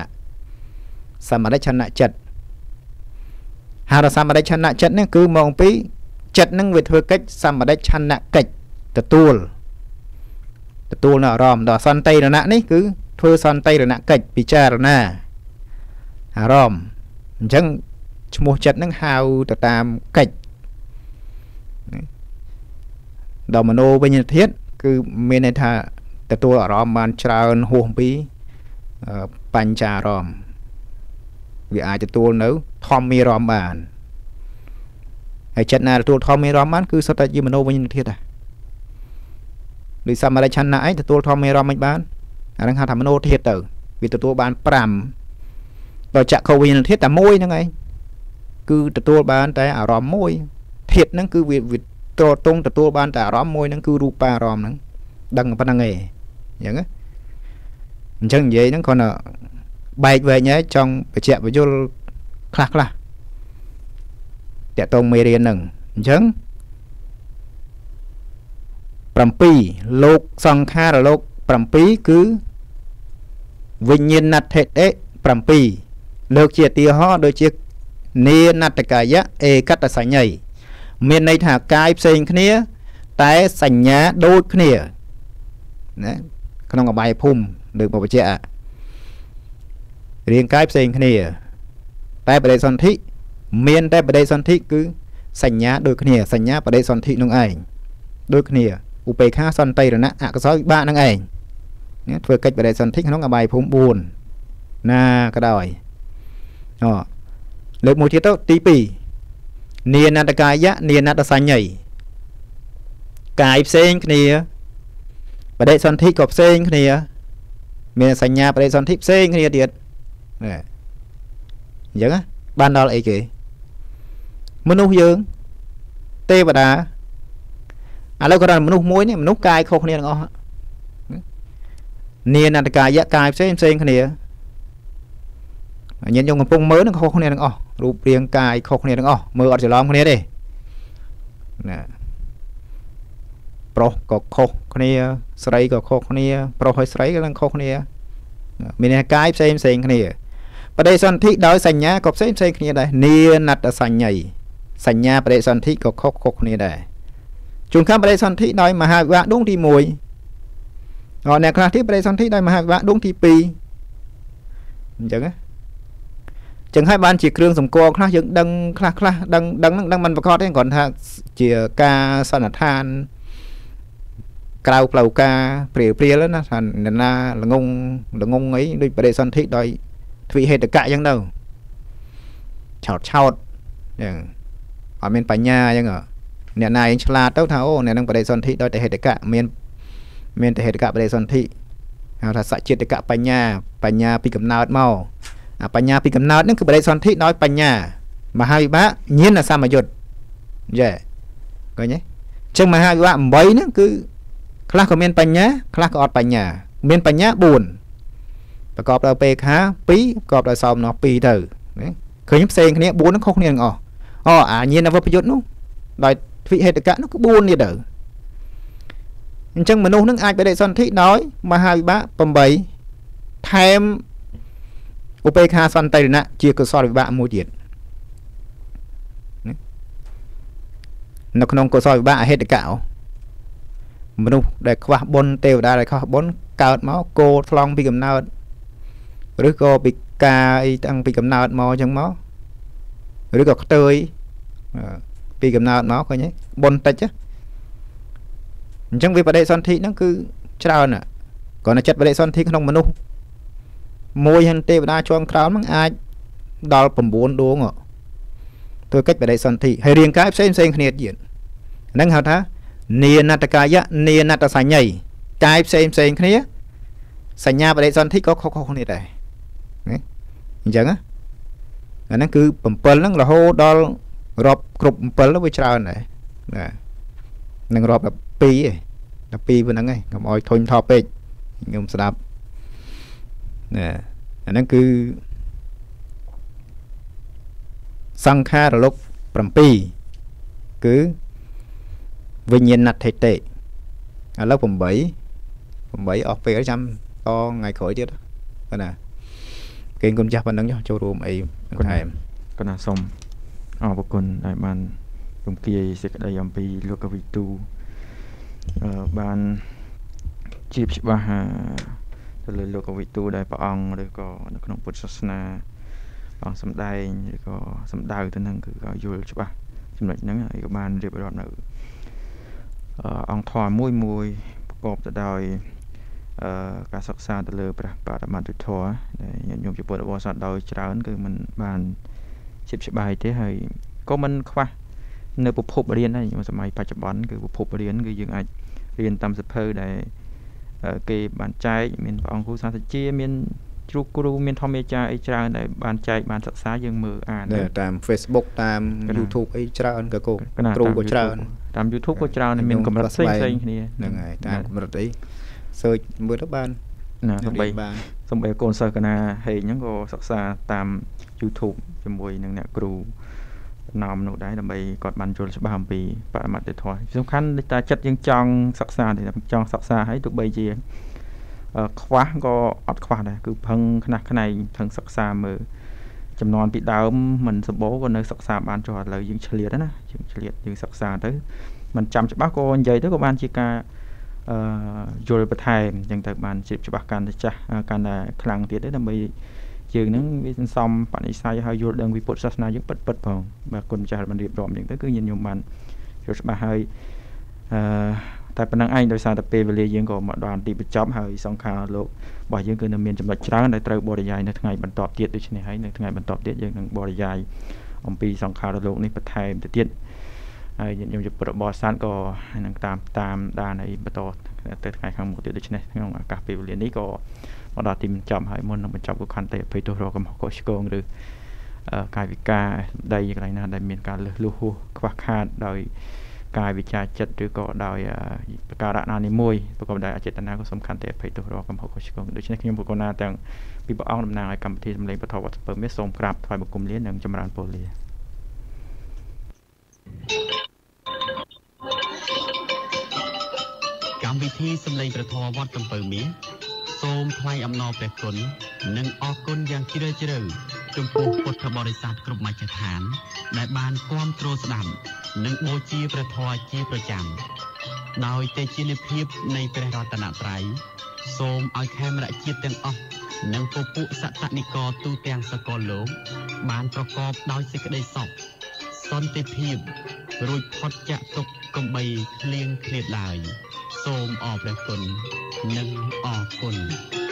ចិត្តហើយសម្បដិឆន្ទៈចិត្តនេះគឺមកពីចិត្តហ្នឹងវាធ្វើកិច្ចសម្បដិឆន្ទៈកិច្ចទទួលនៅអារម្មណ៍ដល់សន្តិរណៈនេះគឺធ្វើសន្តិរណៈកិច្ចពិចារណាអារម្មណ៍អញ្ចឹងឈ្មោះចិត្តហ្នឹងហៅទៅតាមកិច្ចដល់មโนវិញ្ញាណធាតុគឺមានន័យថាទទួលអារម្មណ៍បានច្រើនហួសពីបញ្ចាអារម្មណ៍វាអាចទទួលនៅធម្មមានអារម្មណ៍បានហើយចិត្តណាទទួលធម្មមានអារម្មណ៍បានគឺសុទ្ធតែជាមនោវិញ្ញាណធាតុដែរដូចសមារិឆន្ទៈឯងទទួលធម្មមានអារម្មណ៍មិនបានអាហ្នឹងហៅថាមនោធាតុទៅវាទទួលបាន5ដល់ចក្ខុវិញ្ញាណធាតុតែមួយហ្នឹងឯងគឺទទួលបានតែអារម្មណ៍មួយធាតុហ្នឹងគឺវាត្រទងទទួលបានតែអារម្មណ៍មួយហ្នឹងគឺរូបាអារម្មណ៍ហ្នឹងដឹងប៉ុណ្្នឹងឯងអញ្ចឹងនិយាយហ្នឹងគ្រាន់តែបែកវែងហើយចង់បញ្ជាក់បញ្យលខ្លះតាក់ទងមេរៀនហ្នឹងអញ្ចឹង7លោកសង្ខារលោក7គឺវិញ្ញាណដ្ឋិតិ7លើកជាឧទាហរណ៍ដូចជានេណត្តកាយៈឯកតសញ្ញ័យមានន័យថាកាយផ្សេងគ្នាតែសញ្ញាដូចគ្នាណាក្នុងអបាយភូមិលើកមកបញ្ជាក់រាងកាយផ្សេងគ្នាតែបដិសន្ធិមានតែបដិសន្ធិគឺសញ្ញាដូចគ្នាសញ្ញាបដិសន្ធិនឹងឯងដូចគ្នាឧបេក្ខាសន្តិរណៈអកុសលវិបាកនឹងឯងធ្វើកិច្ចបដិសន្ធិក្នុងអបាយភូមិ4ណាក៏ដោយលើកមួយទៀតទៅទី2នាណត្តកាយៈនាណត្តសញ្ញ័យកាយផ្សេងគ្នាបដិសន្ធិក៏ផ្សេងគ្នាមានសញ្ញាបដិសន្ធិផ្សេងគ្នាទៀតអញ្ចឹងបានដល់អីគេមនុស្សយើងទេវតាឥឡូវគាត់ថាមនុស្សមួយនេះមនុស្សកាយខុសគ្នាទាំងអស់នាណត្តកាយៈកាយផ្សេងគ្នាញាតិញោមកំពុងមើលនឹងខុសគ្នាទាំងអស់រូបរាងកាយខុសគ្នាទាំងអស់មើលអត់ច្រឡំគ្នាទេណាប្រុសក៏ខុសគ្នាស្រីក៏ខុសគ្នាប្រុសហើយស្រីក៏នឹងខុសគ្នាមានកាយផ្សេងគ្នាបដិសន្ធិដោយសញ្ញាក៏ផ្សេងគ្នាដែរនាណត្តសញ្ញ័យសញ្ញាបដិសន្ធិក៏ខុសគ្នាដែរជួនកាលបដិសន្ធិដោយមហាវិបាកដួងទី1អ្នកខ្លះទៀតបដិសន្ធិដោយមហាវិបាកដួងទី2អញ្ចឹងចឹងហើយបានជាគ្រឿងសម្គាល់ខ្លះយើងដឹងខ្លះដឹងមិនប្រកបទេគ្រាន់ថាជាការសន្និដ្ឋានក្រៅផ្លូវការព្រាលណាថាណាល្ងងអីដូចបដិសន្ធិដោយទ្វិហេតុកៈចឹងទៅឆោតចឹងអត់មានបញ្ញាចឹងអ្នកណាឯងឆ្លាតទៅថាអូអ្នកនឹងបដិសន្ធិដោយតែហេតុកៈមានតែហេតុកៈបដិសន្ធិហៅថាសច្ចេតកៈបញ្ញាពីកំណើតមកអាបញ្ញាពីកំណើតហ្នឹងគឺបដិសន្ធិដោយបញ្ញាមហាវិបាកញាណសម្បយុទ្ធយេឃើញទេអញ្ចឹងមហាវិបាក8ហ្នឹងគឺខ្លះក៏មានបញ្ញាខ្លះក៏អត់បញ្ញាមានបញ្ញា4ប្រកបដោយពេខា2ប្រកបដោយសោមនស្ស2ទៅឃើញផ្សេងគ្នា4ហ្នឹងខុសគ្នាទាំងអស់អាញាណវិបយុទ្ធនោះដោយទ្វិហេតុកៈនោះគឺ4នេះទៅអញ្ចឹងមនុស្សនឹងអាចបដិសន្ធិដោយមហាវិបាក8ថែមឧបេក្ខាសន្តិរណៈជាកុសលវិបាកមួយទៀតនៅក្នុងកុសលវិបាកអហេតុកៈមនុស្សដែលខ្វះបុណ្យទេវតាដែលខ្វះបុណ្យកើតមកគោថ្លង់ពីកំណើតឬក៏ពីការអីតាំងពីកំណើតមកអញ្ចឹងមកឬក៏ខ្ទើយពីកំណើតមកឃើញទេបុណ្យតិចអញ្ចឹងវាបដិសន្ធិហ្នឹងគឺច្រើនគ្រាន់តែចិត្តបដិសន្ធិក្នុងមនុស្សមួយហ្នឹងទេវតាជាន់ក្រោមហ្នឹងអាចដល់9ដួងធ្វើកិច្ចបដិសន្ធិហើយរាងកាយផ្សេងគ្នាទៀតហ្នឹងហៅថានាណត្តកាយៈនាណត្តសញ្ញ័យកាយផ្សេងគ្នាសញ្ញាបដិសន្ធិក៏ខុសគ្នាដែរអញ្ចឹងអាហ្នឹងគឺ7ហ្នឹងរហូតដល់រាប់គ្រប់7វាច្រើនដែរណានឹងរាប់12ឯង12ប៉ុណ្្នឹងឯងកុំអោយធុញថប់ពេកខ្ញុំស្ដាប់ណាអាហ្នឹងគឺសង្ខារលោក7គឺវិញ្ញាណដ្ឋិតិឥឡូវ8អស់ពេលចាំតថ្ងៃក្រោយទៀតបាទណាគេគុណចាស់ប៉ុណ្្នឹងចូលរួមអីថែមគណៈសូមអរគុណដែលបានរំគាយសេចក្តីអំពីលោកវិទូបានជាច្បាស់ទៅលើលោកវិទូដែលព្រះអង្គឬក៏នៅក្នុងពុទ្ធសាសនាបានសម្ដែងឬក៏សម្ដៅទៅនឹងគឺឲ្យយល់ច្បាស់ចំណុចហ្នឹងហើយក៏បានរៀបរាប់នៅអង្គធម៌មួយប្រកបទៅដោយការសិក្សាទៅលើព្រះបរមត្ថធម៌ដែលញាតិញោមជាពុទ្ធបរិស័ទដោយច្រើនគឺมันបានជាច្បាស់ទេហើយក៏มันខ្វះនៅប្រភពរៀនដែរសម័យបច្ចុប្បន្នគឺប្រភពរៀនគឺយើងអាចរៀនតាមសភៅដែលគេបានចែកមានព្រះអង្គគ្រូសាស្ត្រាចារ្យមានគ្រូមានធម្មអាចារ្យអីច្រើនដែលបានចែកបានសិក្សាយើងមើលអានតាម Facebook តាម YouTube អីច្រើនក៏គ្រូក៏ច្រើនតាម YouTube ក៏ច្រើនមានកម្រិតផ្សេងៗគ្នាហ្នឹងហើយតាមកម្រិតអី search មើលទៅបានណាសំបីកូនសិស្សកណាហេងហ្នឹងក៏សិក្សាតាម YouTube ជាមួយនឹងអ្នកគ្រូណោមនោះដែរដើម្បីគាត់បានយល់ច្បាស់អំពីបរមត្ថធម៌សំខាន់តែចិត្តយើងចង់សិក្សាទេចង់សិក្សាហើយទោះបីជាខ្វះក៏អត់ខ្វះដែរគឺផឹងខ្នះខ្នែងផឹងសិក្សាមើលចំនួនពីដើមមិនសម្បូរក៏នៅសិក្សាបានចុះឥឡូវយើងឆ្លៀតណាយើងឆ្លៀតយើងសិក្សាទៅមិនចាំច្បាស់ក៏និយាយទៅក៏បានជាការយល់បន្ថែមអញ្ចឹងទៅបានជ្រាបច្បាស់កាន់តែចាស់កាន់តែខ្លាំងទៀតទេដើម្បីយើងនឹងវាសន្សំបនិស័យហើយយល់ដឹងពីពុទ្ធសាសនាយើងពិតផងបាទគុណម្ចាស់បានរៀបរាប់អញ្ចឹងទៅគឺញាតិញោមបានយល់ច្បាស់ហើយតែប៉ុណ្្នឹងឯងដោយសារតែពេលវេលាយើងក៏មកដល់ទីបញ្ចប់ហើយសង្ខារលោករបស់យើងគឺនៅមានចំណុចច្រើនដែលត្រូវបរិយាយនៅថ្ងៃបន្ទាប់ទៀតដូច្នេះហើយនៅថ្ងៃបន្ទាប់ទៀតយើងនឹងបរិយាយអំពីសង្ខារលោកនេះបន្ថែមទៅទៀតហើយញាតិញោមជាពុទ្ធបរិស័ទក៏នឹងតាមដានឲ្យបន្តទៅថ្ងៃខាងមុខទៀតដូច្នេះក្នុងឱកាសពេលវេលានេះក៏មកដល់ទីបញ្ចប់ហើយមុននឹងបញ្ចប់ក៏ខន្តីអភ័យទោសរកកំហុសកុសឆ្គងឬកាយវិការសម្ដីកន្លែងណាដែលមានការលឺលួសខ្វះខាតដោយកាយវិចារចិត្តឬក៏ដោយប្រការណានីមួយប្រកបដោយអចេតនាក៏សំខាន់តែអភ័យទោសរកកំហុសកុសឆ្គងដូច្នេះខ្ញុំប្រកាសណាទាំងពីព្រះអង្គតំណាងឲ្យកម្មវិធីសម្លេងពធវត្តពើមាសសូមក្រាបថ្វាយបង្គំលានិងចម្រើនពរលាកម្មវិធីសម្លេងពធវត្តកំពើមាសសូមថ្លែងអំណរព្រះគុណនិងអរគុណយ៉ាងជ្រាលជ្រៅចំពោះពុទ្ធបរិស័ទគ្រប់មជ្ឈដ្ឋានដែលបានគាំទ្រស្ដាប់និងបូជាព្រះធម៌ជាប្រចាំដោយទេជានិភាពនៃព្រះរតនត្រ័យសូមឲ្យខេមរៈជាតិទាំងអស់និងពពួកសត្វនិកទូទាំងសកលលោកបានប្រកបដោយសេចក្តីសុខសន្តិភាពរួចផុតចាកទុក្ខកំបីឃ្លៀងឃ្លាតឡើយសូមអរព្រះគុណនិងអរគុណ